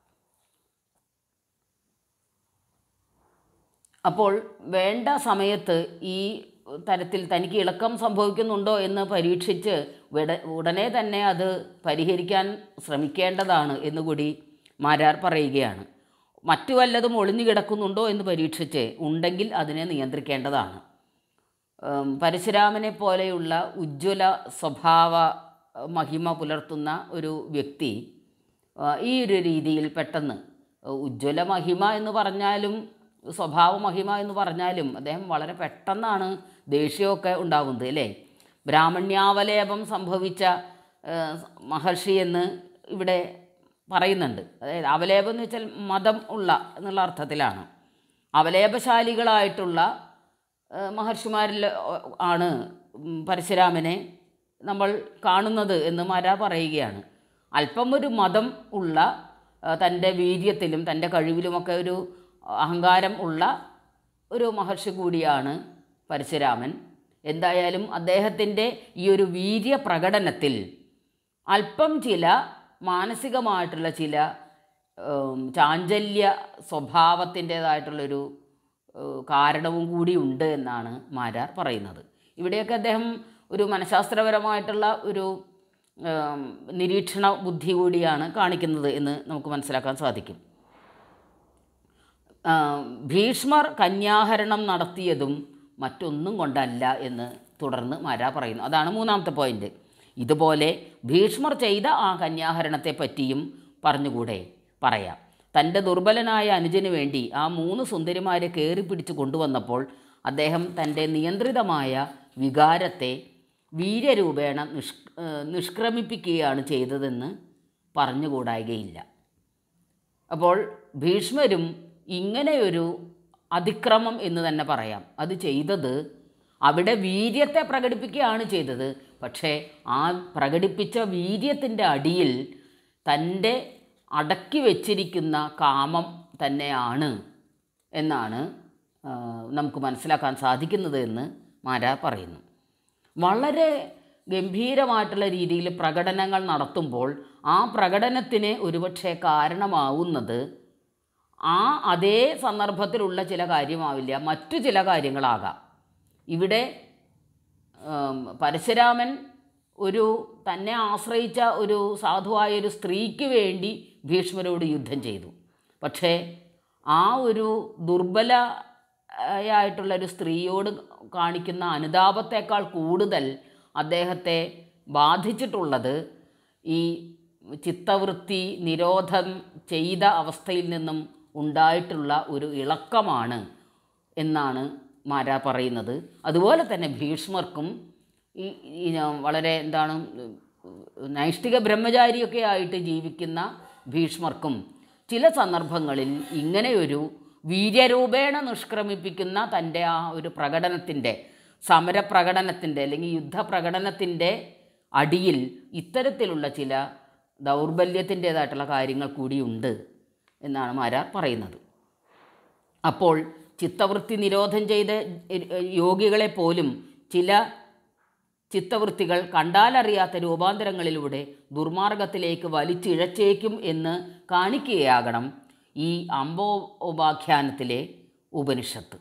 അപ്പോൾ വേണ്ട സമയത്ത് ഈ തരത്തിൽ തനിക്ക് ഇളക്കം സംഭവിക്കുന്നുണ്ടോ എന്ന് പരീക്ഷിച്ച് ഉടനെ തന്നെ അത് പരിഹരിക്കാൻ ശ്രമിക്കേണ്ടതാണ് എന്നുകൂടി മാരാർ പറയുകയാണ്. മറ്റു വല്ലതും ഒളിഞ്ഞു കിടക്കുന്നുണ്ടോ എന്ന് പരീക്ഷിച്ച് ഉണ്ടെങ്കിൽ അതിനെ നിയന്ത്രിക്കേണ്ടതാണ്. പരശുരാമനെ പോലെയുള്ള ഉജ്ജ്വല സ്വഭാവ മഹിമ പുലർത്തുന്ന ഒരു വ്യക്തി ഈ ഒരു രീതിയിൽ പെട്ടെന്ന് ഉജ്ജ്വല മഹിമ എന്ന് പറഞ്ഞാലും സ്വഭാവ മഹിമ എന്ന് പറഞ്ഞാലും അദ്ദേഹം വളരെ പെട്ടെന്നാണ് ദേഷ്യമൊക്കെ ഉണ്ടാകുന്നത് അല്ലേ. ബ്രാഹ്മണ്യാവലേപം സംഭവിച്ച മഹർഷി എന്ന് ഇവിടെ പറയുന്നുണ്ട്. അതായത് അവലേപം എന്ന് വെച്ചാൽ മതം ഉള്ള എന്നുള്ള അർത്ഥത്തിലാണ്. അവലേപശാലികളായിട്ടുള്ള മഹർഷിമാരിൽ ആണ് പരശുരാമനെ നമ്മൾ കാണുന്നത് എന്ന് മാരാർ പറയുകയാണ്. അല്പം ഒരു മതം ഉള്ള, തൻ്റെ വീര്യത്തിലും തൻ്റെ കഴിവിലുമൊക്കെ ഒരു അഹങ്കാരം ഉള്ള ഒരു മഹർഷി കൂടിയാണ് പരശുരാമൻ. എന്തായാലും അദ്ദേഹത്തിൻ്റെ ഈ ഒരു വീര്യ പ്രകടനത്തിൽ അല്പം ചില മാനസികമായിട്ടുള്ള ചില ചാഞ്ചല്യ സ്വഭാവത്തിൻ്റേതായിട്ടുള്ളൊരു കാരണവും കൂടി ഉണ്ട് എന്നാണ് മാരാർ പറയുന്നത്. ഇവിടെയൊക്കെ അദ്ദേഹം ഒരു മനഃശാസ്ത്രപരമായിട്ടുള്ള ഒരു നിരീക്ഷണ ബുദ്ധി കൂടിയാണ് കാണിക്കുന്നത് എന്ന് നമുക്ക് മനസ്സിലാക്കാൻ സാധിക്കും. ഭീഷ്മർ കന്യാഹരണം നടത്തിയതും മറ്റൊന്നും കൊണ്ടല്ല എന്ന് തുടർന്ന് മാരാർ പറയുന്നു. അതാണ് മൂന്നാമത്തെ പോയിൻ്റ്. ഇതുപോലെ ഭീഷ്മർ ചെയ്ത ആ കന്യാഹരണത്തെ പറ്റിയും പറഞ്ഞുകൂടെ പറയാം. തൻ്റെ ദുർബലനായ അനുജന് വേണ്ടി ആ 3 സുന്ദരിമാരെ കയറിപ്പിടിച്ച് കൊണ്ടുവന്നപ്പോൾ അദ്ദേഹം തൻ്റെ നിയന്ത്രിതമായ വികാരത്തെ വീര്യരൂപേണ നിഷ്ക്രമിപ്പിക്കുകയാണ് ചെയ്തതെന്ന് പറഞ്ഞുകൂടായികയില്ല. അപ്പോൾ ഭീഷ്മരും ഇങ്ങനെയൊരു അതിക്രമം എന്ന് തന്നെ പറയാം. അത് ചെയ്തത് അവിടെ വീര്യത്തെ പ്രകടിപ്പിക്കുകയാണ് ചെയ്തത്. പക്ഷേ ആ പ്രകടിപ്പിച്ച വീര്യത്തിൻ്റെ അടിയിൽ തൻ്റെ അടക്കി വച്ചിരിക്കുന്ന കാമം തന്നെയാണ് എന്നാണ് നമുക്ക് മനസ്സിലാക്കാൻ സാധിക്കുന്നത് എന്ന് മാരാർ പറയുന്നു. വളരെ ഗംഭീരമായിട്ടുള്ള രീതിയിൽ പ്രകടനങ്ങൾ നടത്തുമ്പോൾ ആ പ്രകടനത്തിന് ഒരുപക്ഷെ കാരണമാവുന്നത് അതേ സന്ദർഭത്തിലുള്ള ചില കാര്യമാവില്ല, മറ്റു ചില കാര്യങ്ങളാകാം. ഇവിടെ പരശുരാമൻ തന്നെ ആശ്രയിച്ച ഒരു സാധുവായൊരു സ്ത്രീക്ക് വേണ്ടി ഭീഷ്മരോട് യുദ്ധം ചെയ്തു. പക്ഷേ ആ ഒരു ദുർബലയായിട്ടുള്ളൊരു സ്ത്രീയോട് കാണിക്കുന്ന അനുതാപത്തേക്കാൾ കൂടുതൽ അദ്ദേഹത്തെ ബാധിച്ചിട്ടുള്ളത് ഈ ചിത്തവൃത്തി നിരോധം ചെയ്ത അവസ്ഥയിൽ നിന്നും ഉണ്ടായിട്ടുള്ള ഒരു ഇളക്കമാണ് എന്നാണ് മാരാർ പറയുന്നത്. അതുപോലെ തന്നെ ഭീഷ്മർക്കും വളരെ നൈഷ്ഠിക ബ്രഹ്മചാരിയൊക്കെ ആയിട്ട് ജീവിക്കുന്ന ഭീഷ്മർക്കും ചില സന്ദർഭങ്ങളിൽ ഇങ്ങനെയൊരു വീര്യരൂപേണ നിഷ്ക്രമിപ്പിക്കുന്ന തൻ്റെ ആ ഒരു പ്രകടനത്തിൻ്റെ, സമരപ്രകടനത്തിൻ്റെ അല്ലെങ്കിൽ യുദ്ധപ്രകടനത്തിൻ്റെ അടിയിൽ ഇത്തരത്തിലുള്ള ചില ദൗർബല്യത്തിൻ്റേതായിട്ടുള്ള കാര്യങ്ങൾ കൂടിയുണ്ട് എന്നാണ് മാരാർ പറയുന്നത്. അപ്പോൾ ചിത്തവൃത്തി നിരോധം ചെയ്ത യോഗികളെ പോലും ചില ചിത്തവൃത്തികൾ കണ്ടാലറിയാത്ത രൂപാന്തരങ്ങളിലൂടെ ദുർമാർഗത്തിലേക്ക് വലിച്ചിഴച്ചേക്കും എന്ന് കാണിക്കുകയാകണം ഈ അംബോപാഖ്യാനത്തിലെ ഉപനിഷത്ത്.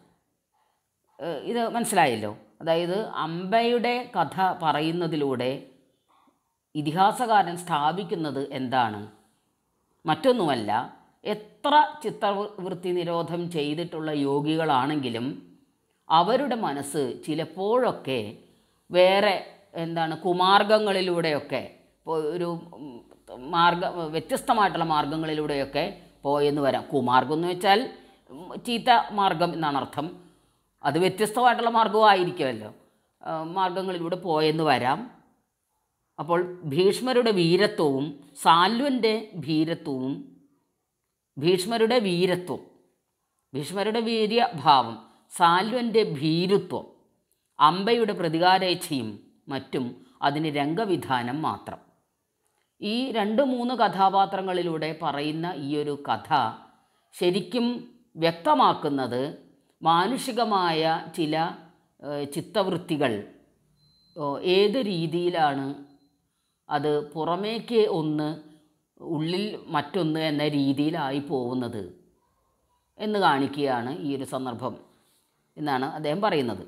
ഇത് മനസ്സിലായല്ലോ. അതായത് അംബയുടെ കഥ പറയുന്നതിലൂടെ ഇതിഹാസകാരൻ സ്ഥാപിക്കുന്നത് എന്താണ്? മറ്റൊന്നുമല്ല, എത്ര ചിത്തവൃത്തി നിരോധം ചെയ്തിട്ടുള്ള യോഗികളാണെങ്കിലും അവരുടെ മനസ്സ് ചിലപ്പോഴൊക്കെ വേറെ കുമാർഗങ്ങളിലൂടെയൊക്കെ ഒരു വ്യത്യസ്തമായിട്ടുള്ള മാർഗങ്ങളിലൂടെയൊക്കെ പോയെന്ന് വരാം. കുമാർഗം എന്ന് വെച്ചാൽ ചീത്ത മാർഗം എന്നാണ് അർത്ഥം. അത് വ്യത്യസ്തമായിട്ടുള്ള മാർഗവും ആയിരിക്കുമല്ലോ. മാർഗങ്ങളിലൂടെ പോയെന്ന് വരാം. അപ്പോൾ ഭീഷ്മരുടെ വീരത്വവും സാൽവൻ്റെ ഭീരത്വവും, ഭീഷ്മരുടെ വീര്യഭാവം, സാൽവൻ്റെ ഭീരുത്വം, അംബയുടെ പ്രതികാരേച്ഛയും മറ്റും അതിന് രംഗവിധാനം മാത്രം. ഈ 2-3 കഥാപാത്രങ്ങളിലൂടെ പറയുന്ന ഈ ഒരു കഥ ശരിക്കും വ്യക്തമാക്കുന്നത് മാനുഷികമായ ചില ചിത്തവൃത്തികൾ ഏത് രീതിയിലാണ് അത് പുറമേക്ക് ഒന്ന് ഉള്ളിൽ മറ്റൊന്ന് എന്ന രീതിയിലായി പോകുന്നത് എന്ന് കാണിക്കുകയാണ് ഈ ഒരു സന്ദർഭം എന്നാണ് അദ്ദേഹം പറയുന്നത്.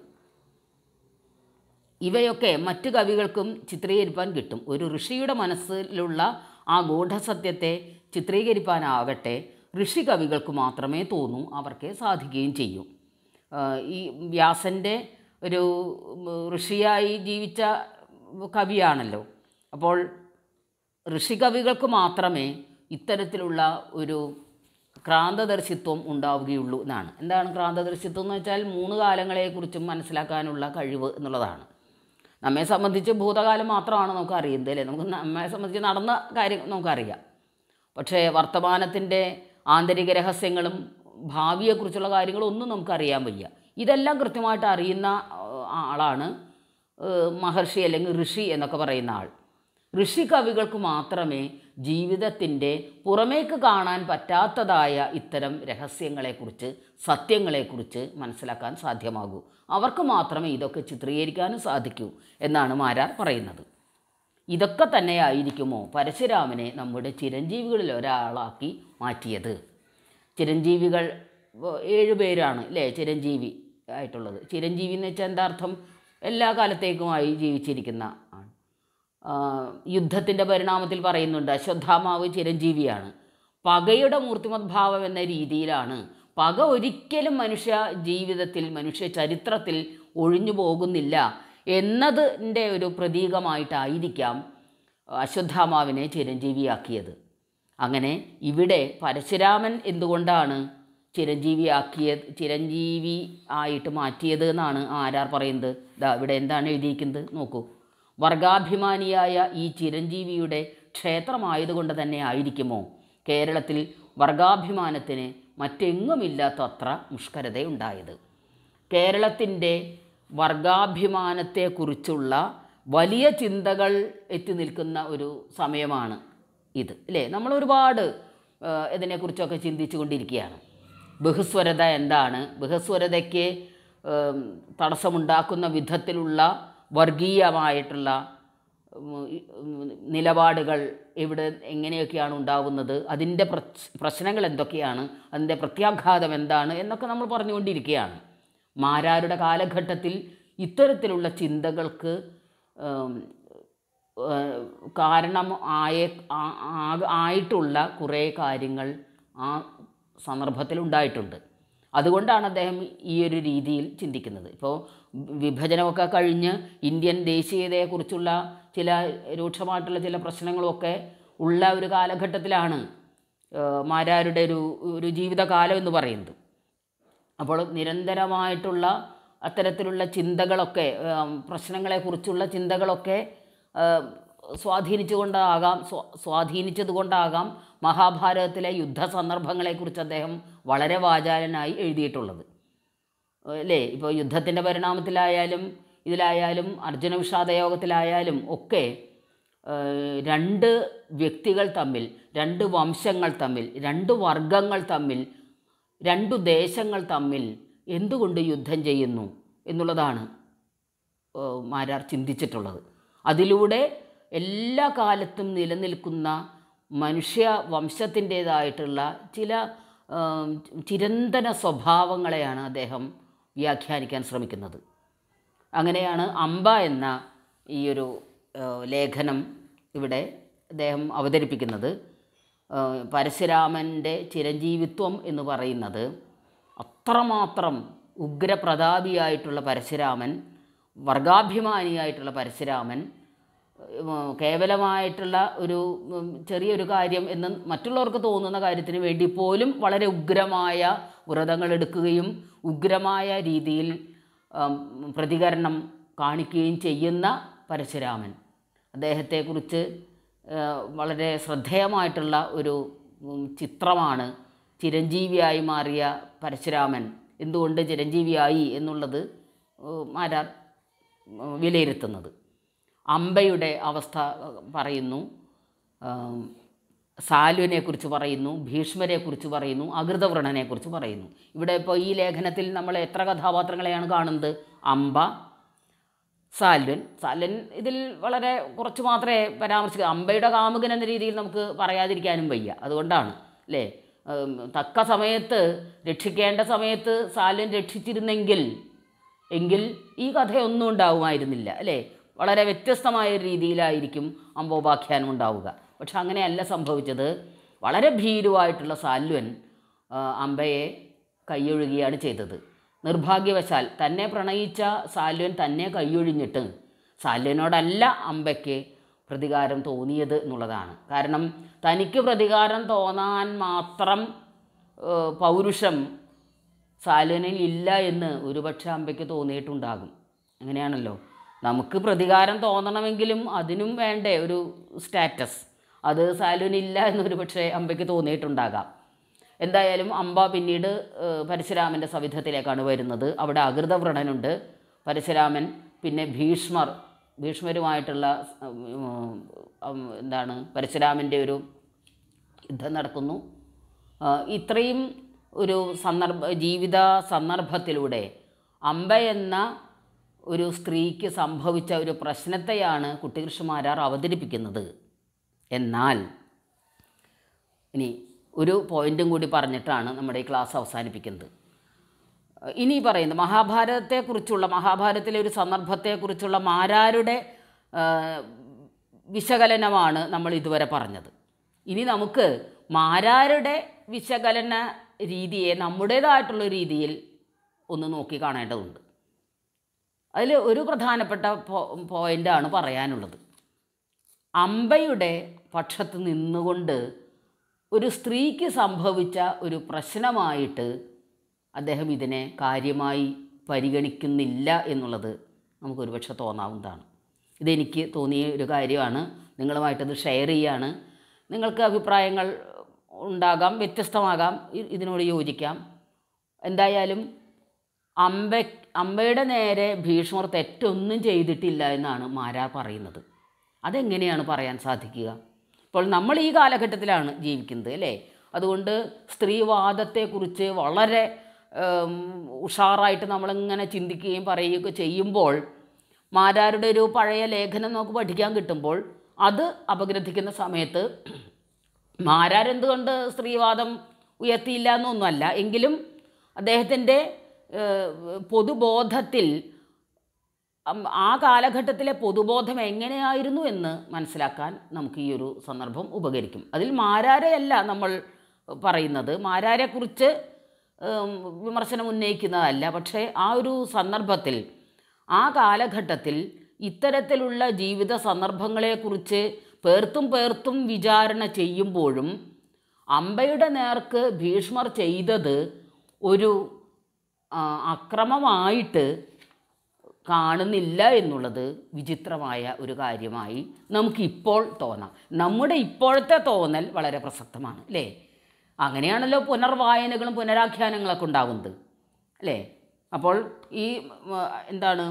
ഇവയൊക്കെ മറ്റ് കവികൾക്കും ചിത്രീകരിക്കാൻ കിട്ടും. ഒരു ഋഷിയുടെ മനസ്സിലുള്ള ആ ഗൂഢസത്യത്തെ ചിത്രീകരിക്കാനാകട്ടെ ഋഷി കവികൾക്ക് മാത്രമേ തോന്നൂ, അവർക്കേ സാധിക്കുകയും ചെയ്യും. ഈ വ്യാസൻ്റെ ഒരു ഋഷിയായി ജീവിച്ച കവിയാണല്ലോ. അപ്പോൾ ഋഷികവികൾക്ക് മാത്രമേ ഇത്തരത്തിലുള്ള ഒരു ക്രാന്തദർശിത്വം ഉണ്ടാവുകയുള്ളൂ എന്നാണ്. എന്താണ് ക്രാന്തദർശിത്വം എന്ന് വെച്ചാൽ 3 കാലങ്ങളെക്കുറിച്ചും മനസ്സിലാക്കാനുള്ള കഴിവ് എന്നുള്ളതാണ്. നമ്മെ സംബന്ധിച്ച് ഭൂതകാലം മാത്രമാണ് നമുക്ക് അറിയുന്നത്, അല്ലേ? നമ്മെ സംബന്ധിച്ച് നടന്ന കാര്യം നമുക്കറിയാം. പക്ഷേ വർത്തമാനത്തിൻ്റെ ആന്തരിക രഹസ്യങ്ങളും ഭാവിയെക്കുറിച്ചുള്ള കാര്യങ്ങളൊന്നും നമുക്കറിയാൻ വയ്യ. ഇതെല്ലാം കൃത്യമായിട്ട് അറിയുന്ന ആളാണ് മഹർഷി അല്ലെങ്കിൽ ഋഷി എന്നൊക്കെ പറയുന്ന ആൾ. ഋഷി കവികൾക്ക് മാത്രമേ ജീവിതത്തിൻ്റെ പുറമേക്ക് കാണാൻ പറ്റാത്തതായ ഇത്തരം രഹസ്യങ്ങളെക്കുറിച്ച്, സത്യങ്ങളെക്കുറിച്ച് മനസ്സിലാക്കാൻ സാധ്യമാകൂ. അവർക്ക് മാത്രമേ ഇതൊക്കെ ചിത്രീകരിക്കാനും സാധിക്കൂ എന്നാണ് മാരാർ പറയുന്നത്. ഇതൊക്കെ തന്നെയായിരിക്കുമോ പരശുരാമനെ നമ്മുടെ ചിരഞ്ജീവികളിൽ ഒരാളാക്കി മാറ്റിയത്? ചിരഞ്ജീവികൾ 7 പേരാണ് അല്ലേ ചിരഞ്ജീവി ആയിട്ടുള്ളത്. ചിരഞ്ജീവി എന്ന് വെച്ചാൽ എന്താ അർത്ഥം? എല്ലാ കാലത്തേക്കുമായി ജീവിച്ചിരിക്കുന്ന ആണ്. യുദ്ധത്തിൻ്റെ പരിണാമത്തിൽ പറയുന്നുണ്ട് അശ്വത്ഥാമാവ് ചിരഞ്ജീവിയാണ്. പകയുടെ മൂർത്തിമദ്ഭാവം എന്ന രീതിയിലാണ്. പക ഒരിക്കലും മനുഷ്യ ജീവിതത്തിൽ, മനുഷ്യ ചരിത്രത്തിൽ ഒഴിഞ്ഞു പോകുന്നില്ല എന്നതിൻ്റെ ഒരു പ്രതീകമായിട്ടായിരിക്കാം അശ്വത്ഥാമാവിനെ ചിരഞ്ജീവിയാക്കിയത്. അങ്ങനെ ഇവിടെ പരശുരാമൻ എന്തുകൊണ്ടാണ് ചിരഞ്ജീവി ആയിട്ട് മാറ്റിയത് എന്നാണ് ആരാർ പറയുന്നത്. ഇവിടെ എന്താണ് എഴുതിയിരിക്കുന്നത് നോക്കൂ. വർഗാഭിമാനിയായ ഈ ചിരഞ്ജീവിയുടെ ക്ഷേത്രമായതുകൊണ്ട് തന്നെ ആയിരിക്കുമോ കേരളത്തിൽ വർഗാഭിമാനത്തിന് മറ്റെങ്ങുമില്ലാത്തത്ര മുഷ്കരതയുണ്ടായത്? കേരളത്തിൻ്റെ വർഗാഭിമാനത്തെക്കുറിച്ചുള്ള വലിയ ചിന്തകൾ എത്തി നിൽക്കുന്ന ഒരു സമയമാണ് ഇത്, അല്ലേ? നമ്മൾ ഒരുപാട് ഇതിനെക്കുറിച്ചൊക്കെ ചിന്തിച്ചു കൊണ്ടിരിക്കുകയാണ്. ബഹുസ്വരത എന്താണ്, ബഹുസ്വരതയ്ക്ക് തടസ്സമുണ്ടാക്കുന്ന വിധത്തിലുള്ള വർഗീയമായിട്ടുള്ള നിലപാടുകൾ എങ്ങനെയൊക്കെയാണ് ഉണ്ടാകുന്നത്, അതിൻ്റെ പ്രശ്നങ്ങൾ എന്തൊക്കെയാണ്, അതിൻ്റെ പ്രത്യാഘാതം എന്താണ് എന്നൊക്കെ നമ്മൾ പറഞ്ഞുകൊണ്ടിരിക്കുകയാണ്. മാരാരുടെ കാലഘട്ടത്തിൽ ഇത്തരത്തിലുള്ള ചിന്തകൾക്ക് കാരണം ആയിട്ടുള്ള കുറേ കാര്യങ്ങൾ ആ സന്ദർഭത്തിൽ ഉണ്ടായിട്ടുണ്ട്. അതുകൊണ്ടാണ് അദ്ദേഹം ഈ ഒരു രീതിയിൽ ചിന്തിക്കുന്നത്. ഇപ്പോൾ വിഭജനമൊക്കെ കഴിഞ്ഞ് ഇന്ത്യൻ ദേശീയതയെക്കുറിച്ചുള്ള ചില രൂക്ഷമായിട്ടുള്ള ചില പ്രശ്നങ്ങളൊക്കെ ഉള്ള ഒരു കാലഘട്ടത്തിലാണ് മാരാരുടെ ഒരു ജീവിതകാലം എന്ന് പറയുന്നത്. അപ്പോൾ നിരന്തരമായിട്ടുള്ള അത്തരത്തിലുള്ള ചിന്തകളൊക്കെ, പ്രശ്നങ്ങളെക്കുറിച്ചുള്ള ചിന്തകളൊക്കെ സ്വാധീനിച്ചതുകൊണ്ടാകാം മഹാഭാരതത്തിലെ യുദ്ധസന്ദർഭങ്ങളെക്കുറിച്ച് അദ്ദേഹം വളരെ വാചാലനായി എഴുതിയിട്ടുള്ളത് അല്ലേ. ഇപ്പോൾ യുദ്ധത്തിൻ്റെ പരിണാമത്തിലായാലും ഇതിലായാലും അർജുന വിഷാദയോഗത്തിലായാലും ഒക്കെ രണ്ട് വ്യക്തികൾ തമ്മിൽ, രണ്ട് വംശങ്ങൾ തമ്മിൽ, രണ്ട് വർഗങ്ങൾ തമ്മിൽ, രണ്ടു ദേശങ്ങൾ തമ്മിൽ എന്തുകൊണ്ട് യുദ്ധം ചെയ്യുന്നു എന്നുള്ളതാണ് മാരാർ ചിന്തിച്ചിട്ടുള്ളത്. അതിലൂടെ എല്ലാ കാലത്തും നിലനിൽക്കുന്ന മനുഷ്യ വംശത്തിൻ്റേതായിട്ടുള്ള ചില ചിരന്തന സ്വഭാവങ്ങളെയാണ് അദ്ദേഹം വ്യാഖ്യാനിക്കാൻ ശ്രമിക്കുന്നത്. അങ്ങനെയാണ് അമ്പ എന്ന ഈ ഒരു ലേഖനം ഇവിടെ അദ്ദേഹം അവതരിപ്പിക്കുന്നത്. പരശുരാമൻ്റെ ചിരഞ്ജീവിത്വം എന്ന് പറയുന്നത് അത്രമാത്രം ഉഗ്രപ്രതാപിയായിട്ടുള്ള പരശുരാമൻ, വർഗാഭിമാനിയായിട്ടുള്ള പരശുരാമൻ, കേവലമായിട്ടുള്ള ഒരു ചെറിയൊരു കാര്യം എന്ന് മറ്റുള്ളവർക്ക് തോന്നുന്ന കാര്യത്തിന് വേണ്ടി പോലും വളരെ ഉഗ്രമായ വ്രതങ്ങൾ എടുക്കുകയും ഉഗ്രമായ രീതിയിൽ പ്രതികരണം കാണിക്കുകയും ചെയ്യുന്ന പരശുരാമൻ. അദ്ദേഹത്തെക്കുറിച്ച് വളരെ ശ്രദ്ധേയമായിട്ടുള്ള ഒരു ചിത്രമാണ് ചിരഞ്ജീവിയായി മാറിയ പരശുരാമൻ. എന്തുകൊണ്ട് ചിരഞ്ജീവിയായി എന്നുള്ളത് മാരാർ വിലയിരുത്തുന്നത്. അമ്പയുടെ അവസ്ഥ പറയുന്നു, സാലുവിനെക്കുറിച്ച് പറയുന്നു, ഭീഷ്മരെക്കുറിച്ച് പറയുന്നു, അകൃതവ്രണനെക്കുറിച്ച് പറയുന്നു. ഇവിടെ ഇപ്പോൾ ഈ ലേഖനത്തിൽ നമ്മൾ എത്ര കഥാപാത്രങ്ങളെയാണ് കാണുന്നത്? അമ്പ, സാൽവൻ ഇതിൽ വളരെ കുറച്ച് മാത്രമേ പരാമർശിക്കുക. അമ്പയുടെ കാമുകൻ എന്ന രീതിയിൽ നമുക്ക് പറയാതിരിക്കാനും വയ്യ. അതുകൊണ്ടാണ് അല്ലേ, തക്ക സമയത്ത് രക്ഷിക്കേണ്ട സമയത്ത് സാൽവൻ രക്ഷിച്ചിരുന്നെങ്കിൽ ഈ കഥയൊന്നും ഉണ്ടാവുമായിരുന്നില്ല അല്ലേ. വളരെ വ്യത്യസ്തമായ രീതിയിലായിരിക്കും അമ്പോപാഖ്യാനം ഉണ്ടാവുക. പക്ഷെ അങ്ങനെയല്ല സംഭവിച്ചത്. വളരെ ഭീരുവായിട്ടുള്ള സാൽവൻ അമ്പയെ കൈയൊഴുകുകയാണ് ചെയ്തത്. നിർഭാഗ്യവശാൽ തന്നെ പ്രണയിച്ച സാൽവൻ തന്നെ കൈയൊഴിഞ്ഞിട്ട് സാൽവനോടല്ല അമ്പയ്ക്ക് പ്രതികാരം തോന്നിയത് എന്നുള്ളതാണ്. കാരണം തനിക്ക് പ്രതികാരം തോന്നാൻ മാത്രം പൗരുഷം സാൽവനിൽ ഇല്ല എന്ന് ഒരുപക്ഷെ അമ്പയ്ക്ക് തോന്നിയിട്ടുണ്ടാകും. അങ്ങനെയാണല്ലോ, നമുക്ക് പ്രതികാരം തോന്നണമെങ്കിലും അതിനും വേണ്ടേ ഒരു സ്റ്റാറ്റസ്. അത് സാൽവനില്ല എന്നൊരു പക്ഷേ അമ്പയ്ക്ക് തോന്നിയിട്ടുണ്ടാകാം. എന്തായാലും അമ്പ പിന്നീട് പരശുരാമൻ്റെ സവിധത്തിലേക്കാണ് വരുന്നത്. അവിടെ അകൃതവ്രണനുണ്ട്, പരശുരാമൻ, പിന്നെ ഭീഷ്മരുമായിട്ടുള്ള പരശുരാമൻ്റെ ഒരു യുദ്ധം നടക്കുന്നു. ഇത്രയും ഒരു ജീവിത സന്ദർഭത്തിലൂടെ അമ്പ എന്ന ഒരു സ്ത്രീക്ക് സംഭവിച്ച ഒരു പ്രശ്നത്തെയാണ് കുട്ടിക്കൃഷ്ണമാരാർ അവതരിപ്പിക്കുന്നത്. എന്നാൽ ഇനി ഒരു പോയിൻറ്റും കൂടി പറഞ്ഞിട്ടാണ് നമ്മുടെ ഈ ക്ലാസ് അവസാനിപ്പിക്കുന്നത്. ഇനി പറയുന്നത് മഹാഭാരതത്തിലെ ഒരു സന്ദർഭത്തെക്കുറിച്ചുള്ള മാരാരുടെ വിശകലനമാണ് നമ്മൾ ഇതുവരെ പറഞ്ഞത്. ഇനി നമുക്ക് മാരാരുടെ വിശകലന രീതിയെ നമ്മുടേതായിട്ടുള്ള രീതിയിൽ ഒന്ന് നോക്കി കാണേണ്ടതുണ്ട്. അതിൽ ഒരു പ്രധാനപ്പെട്ട പോയിൻ്റാണ് പറയാനുള്ളത്. അമ്പയുടെ പക്ഷത്ത് നിന്നുകൊണ്ട് ഒരു സ്ത്രീക്ക് സംഭവിച്ച ഒരു പ്രശ്നമായിട്ട് അദ്ദേഹം ഇതിനെ കാര്യമായി പരിഗണിക്കുന്നില്ല എന്നുള്ളത് നമുക്കൊരു പക്ഷെ തോന്നാവുന്നതാണ്. ഇതെനിക്ക് തോന്നിയ ഒരു കാര്യമാണ്. നിങ്ങളുമായിട്ടത് ഷെയർ ചെയ്യുകയാണ്. നിങ്ങൾക്ക് അഭിപ്രായങ്ങൾ ഉണ്ടാകാം, വ്യത്യസ്തമാകാം, ഇതിനോട് യോജിക്കാം. എന്തായാലും അമ്പയുടെ നേരെ ഭീഷ്മർ തെറ്റൊന്നും ചെയ്തിട്ടില്ല എന്നാണ് മാരാർ പറയുന്നത്. അതെങ്ങനെയാണ് പറയാൻ സാധിക്കുക? ഇപ്പോൾ നമ്മൾ ഈ കാലഘട്ടത്തിലാണ് ജീവിക്കുന്നത് അല്ലേ. അതുകൊണ്ട് സ്ത്രീവാദത്തെക്കുറിച്ച് വളരെ ഉഷാറായിട്ട് നമ്മളിങ്ങനെ ചിന്തിക്കുകയും പറയുകയൊക്കെ ചെയ്യുമ്പോൾ മാരാരുടെ ഒരു പഴയ ലേഖനം നമുക്ക് പഠിക്കാൻ കിട്ടുമ്പോൾ അത് അപഗ്രഥിക്കുന്ന സമയത്ത് മാരാരെന്തുകൊണ്ട് സ്ത്രീവാദം ഉയർത്തിയില്ല എന്നൊന്നുമല്ല, എങ്കിലും അദ്ദേഹത്തിൻ്റെ പൊതുബോധത്തിൽ ആ കാലഘട്ടത്തിലെ പൊതുബോധം എങ്ങനെയായിരുന്നു എന്ന് മനസ്സിലാക്കാൻ നമുക്ക് ഈ ഒരു സന്ദർഭം ഉപകരിക്കും. അതിൽ മാരാരെയല്ല നമ്മൾ പറയുന്നത്, മാരാരെക്കുറിച്ച് വിമർശനം ഉന്നയിക്കുന്നതല്ല. പക്ഷേ ആ ഒരു സന്ദർഭത്തിൽ ആ കാലഘട്ടത്തിൽ ഇത്തരത്തിലുള്ള ജീവിത സന്ദർഭങ്ങളെക്കുറിച്ച് പേർത്തും വിചാരണ ചെയ്യുമ്പോഴും അമ്പയുടെ നേർക്ക് ഭീഷ്മർ ചെയ്തത് ഒരു അക്രമമായിട്ട് കാണുന്നില്ല എന്നുള്ളത് വിചിത്രമായ ഒരു കാര്യമായി നമുക്കിപ്പോൾ തോന്നാം. നമ്മുടെ ഇപ്പോഴത്തെ തോന്നൽ വളരെ പ്രസക്തമാണ് അല്ലേ? അങ്ങനെയാണല്ലോ പുനർവായനകളും പുനരാഖ്യാനങ്ങളൊക്കെ ഉണ്ടാകുന്നത് അല്ലേ? അപ്പോൾ ഈ എന്താണ്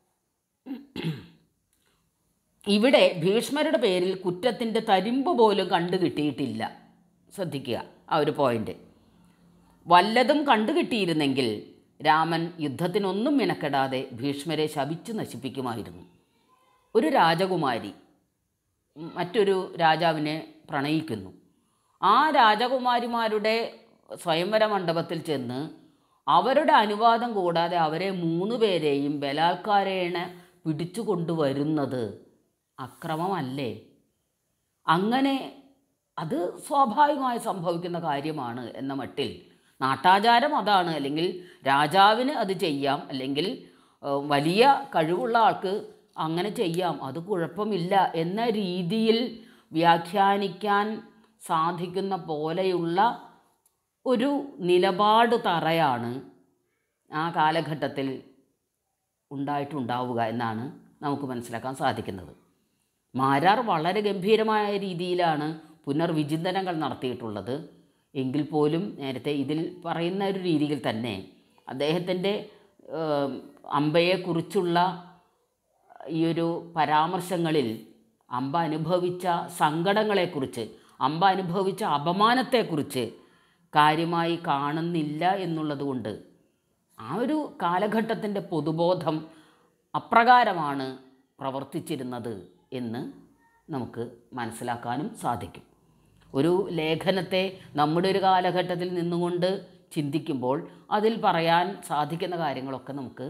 ഇവിടെ ഭീഷ്മരുടെ പേരിൽ കുറ്റത്തിൻ്റെ തരിമ്പ് പോലും കണ്ടുകിട്ടിയിട്ടില്ല. ശ്രദ്ധിക്കുക ആ ഒരു പോയിൻ്റ്. വല്ലതും കണ്ടുകിട്ടിയിരുന്നെങ്കിൽ രാമൻ യുദ്ധത്തിനൊന്നും മിനക്കെടാതെ ഭീഷ്മരെ ശപിച്ചു നശിപ്പിക്കുമായിരുന്നു. ഒരു രാജകുമാരി മറ്റൊരു രാജാവിനെ പ്രണയിക്കുന്നു. ആ രാജകുമാരിമാരുടെ സ്വയംവര മണ്ഡപത്തിൽ ചെന്ന് അവരുടെ അനുവാദം കൂടാതെ അവരെ 3 പേരെയും ബലാത്കാരേണ പിടിച്ചു കൊണ്ടുവരുന്നത് അക്രമമല്ലേ? അങ്ങനെ അത് സ്വാഭാവികമായി സംഭവിക്കുന്ന കാര്യമാണ് എന്ന മട്ടിൽ നാട്ടാചാരം അതാണ്, അല്ലെങ്കിൽ രാജാവിന് അത് ചെയ്യാം, അല്ലെങ്കിൽ വലിയ കഴിവുള്ള ആൾക്ക് അങ്ങനെ ചെയ്യാം, അത് കുഴപ്പമില്ല എന്ന രീതിയിൽ വ്യാഖ്യാനിക്കാൻ സാധിക്കുന്ന പോലെയുള്ള ഒരു നിലപാട് തറയാണ് ആ കാലഘട്ടത്തിൽ ഉണ്ടായിട്ടുണ്ടാവുക എന്നാണ് നമുക്ക് മനസ്സിലാക്കാൻ സാധിക്കുന്നത്. മാരാർ വളരെ ഗംഭീരമായ രീതിയിലാണ് പുനർവിചിന്തനങ്ങൾ നടത്തിയിട്ടുള്ളത്. എങ്കിൽ പോലും നേരത്തെ ഇതിൽ പറയുന്ന ഒരു രീതിയിൽ തന്നെ അദ്ദേഹത്തിൻ്റെ അമ്പയെക്കുറിച്ചുള്ള ഈ ഒരു പരാമർശങ്ങളിൽ അമ്പ അനുഭവിച്ച സങ്കടങ്ങളെക്കുറിച്ച്, അമ്പ അനുഭവിച്ച അപമാനത്തെക്കുറിച്ച് കാര്യമായി കാണുന്നില്ല എന്നുള്ളതുകൊണ്ട് ആ ഒരു കാലഘട്ടത്തിൻ്റെ പൊതുബോധം അപ്രകാരമാണ് പ്രവർത്തിച്ചിരുന്നത് എന്ന് നമുക്ക് മനസ്സിലാക്കാനും സാധിക്കും. ഒരു ലേഖനത്തെ നമ്മുടെ ഒരു കാലഘട്ടത്തിൽ നിന്നുകൊണ്ട് ചിന്തിക്കുമ്പോൾ അതിൽ പറയാൻ സാധിക്കുന്ന കാര്യങ്ങളൊക്കെ നമുക്ക്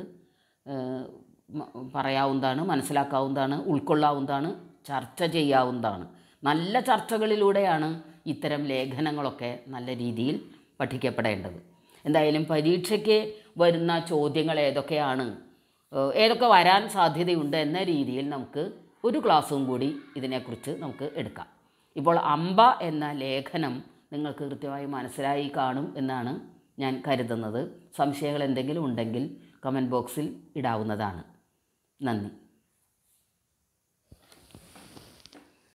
പറയാവുന്നതാണ്, മനസ്സിലാക്കാവുന്നതാണ്, ഉൾക്കൊള്ളാവുന്നതാണ്, ചർച്ച ചെയ്യാവുന്നതാണ്. നല്ല ചർച്ചകളിലൂടെയാണ് ഇത്തരം ലേഖനങ്ങളൊക്കെ നല്ല രീതിയിൽ പഠിക്കപ്പെടേണ്ടത്. എന്തായാലും പരീക്ഷയ്ക്ക് വരുന്ന ചോദ്യങ്ങൾ ഏതൊക്കെ വരാൻ സാധ്യതയുണ്ട് എന്ന രീതിയിൽ നമുക്ക് ഒരു ക്ലാസ്സും കൂടി ഇതിനെക്കുറിച്ച് നമുക്ക് എടുക്കാം. ഇപ്പോൾ അമ്പ എന്ന ലേഖനം നിങ്ങൾക്ക് കൃത്യമായി മനസ്സിലായി കാണും എന്നാണ് ഞാൻ കരുതുന്നത്. സംശയങ്ങൾ എന്തെങ്കിലും ഉണ്ടെങ്കിൽ കമൻറ്റ് ബോക്സിൽ ഇടാവുന്നതാണ്. നന്ദി.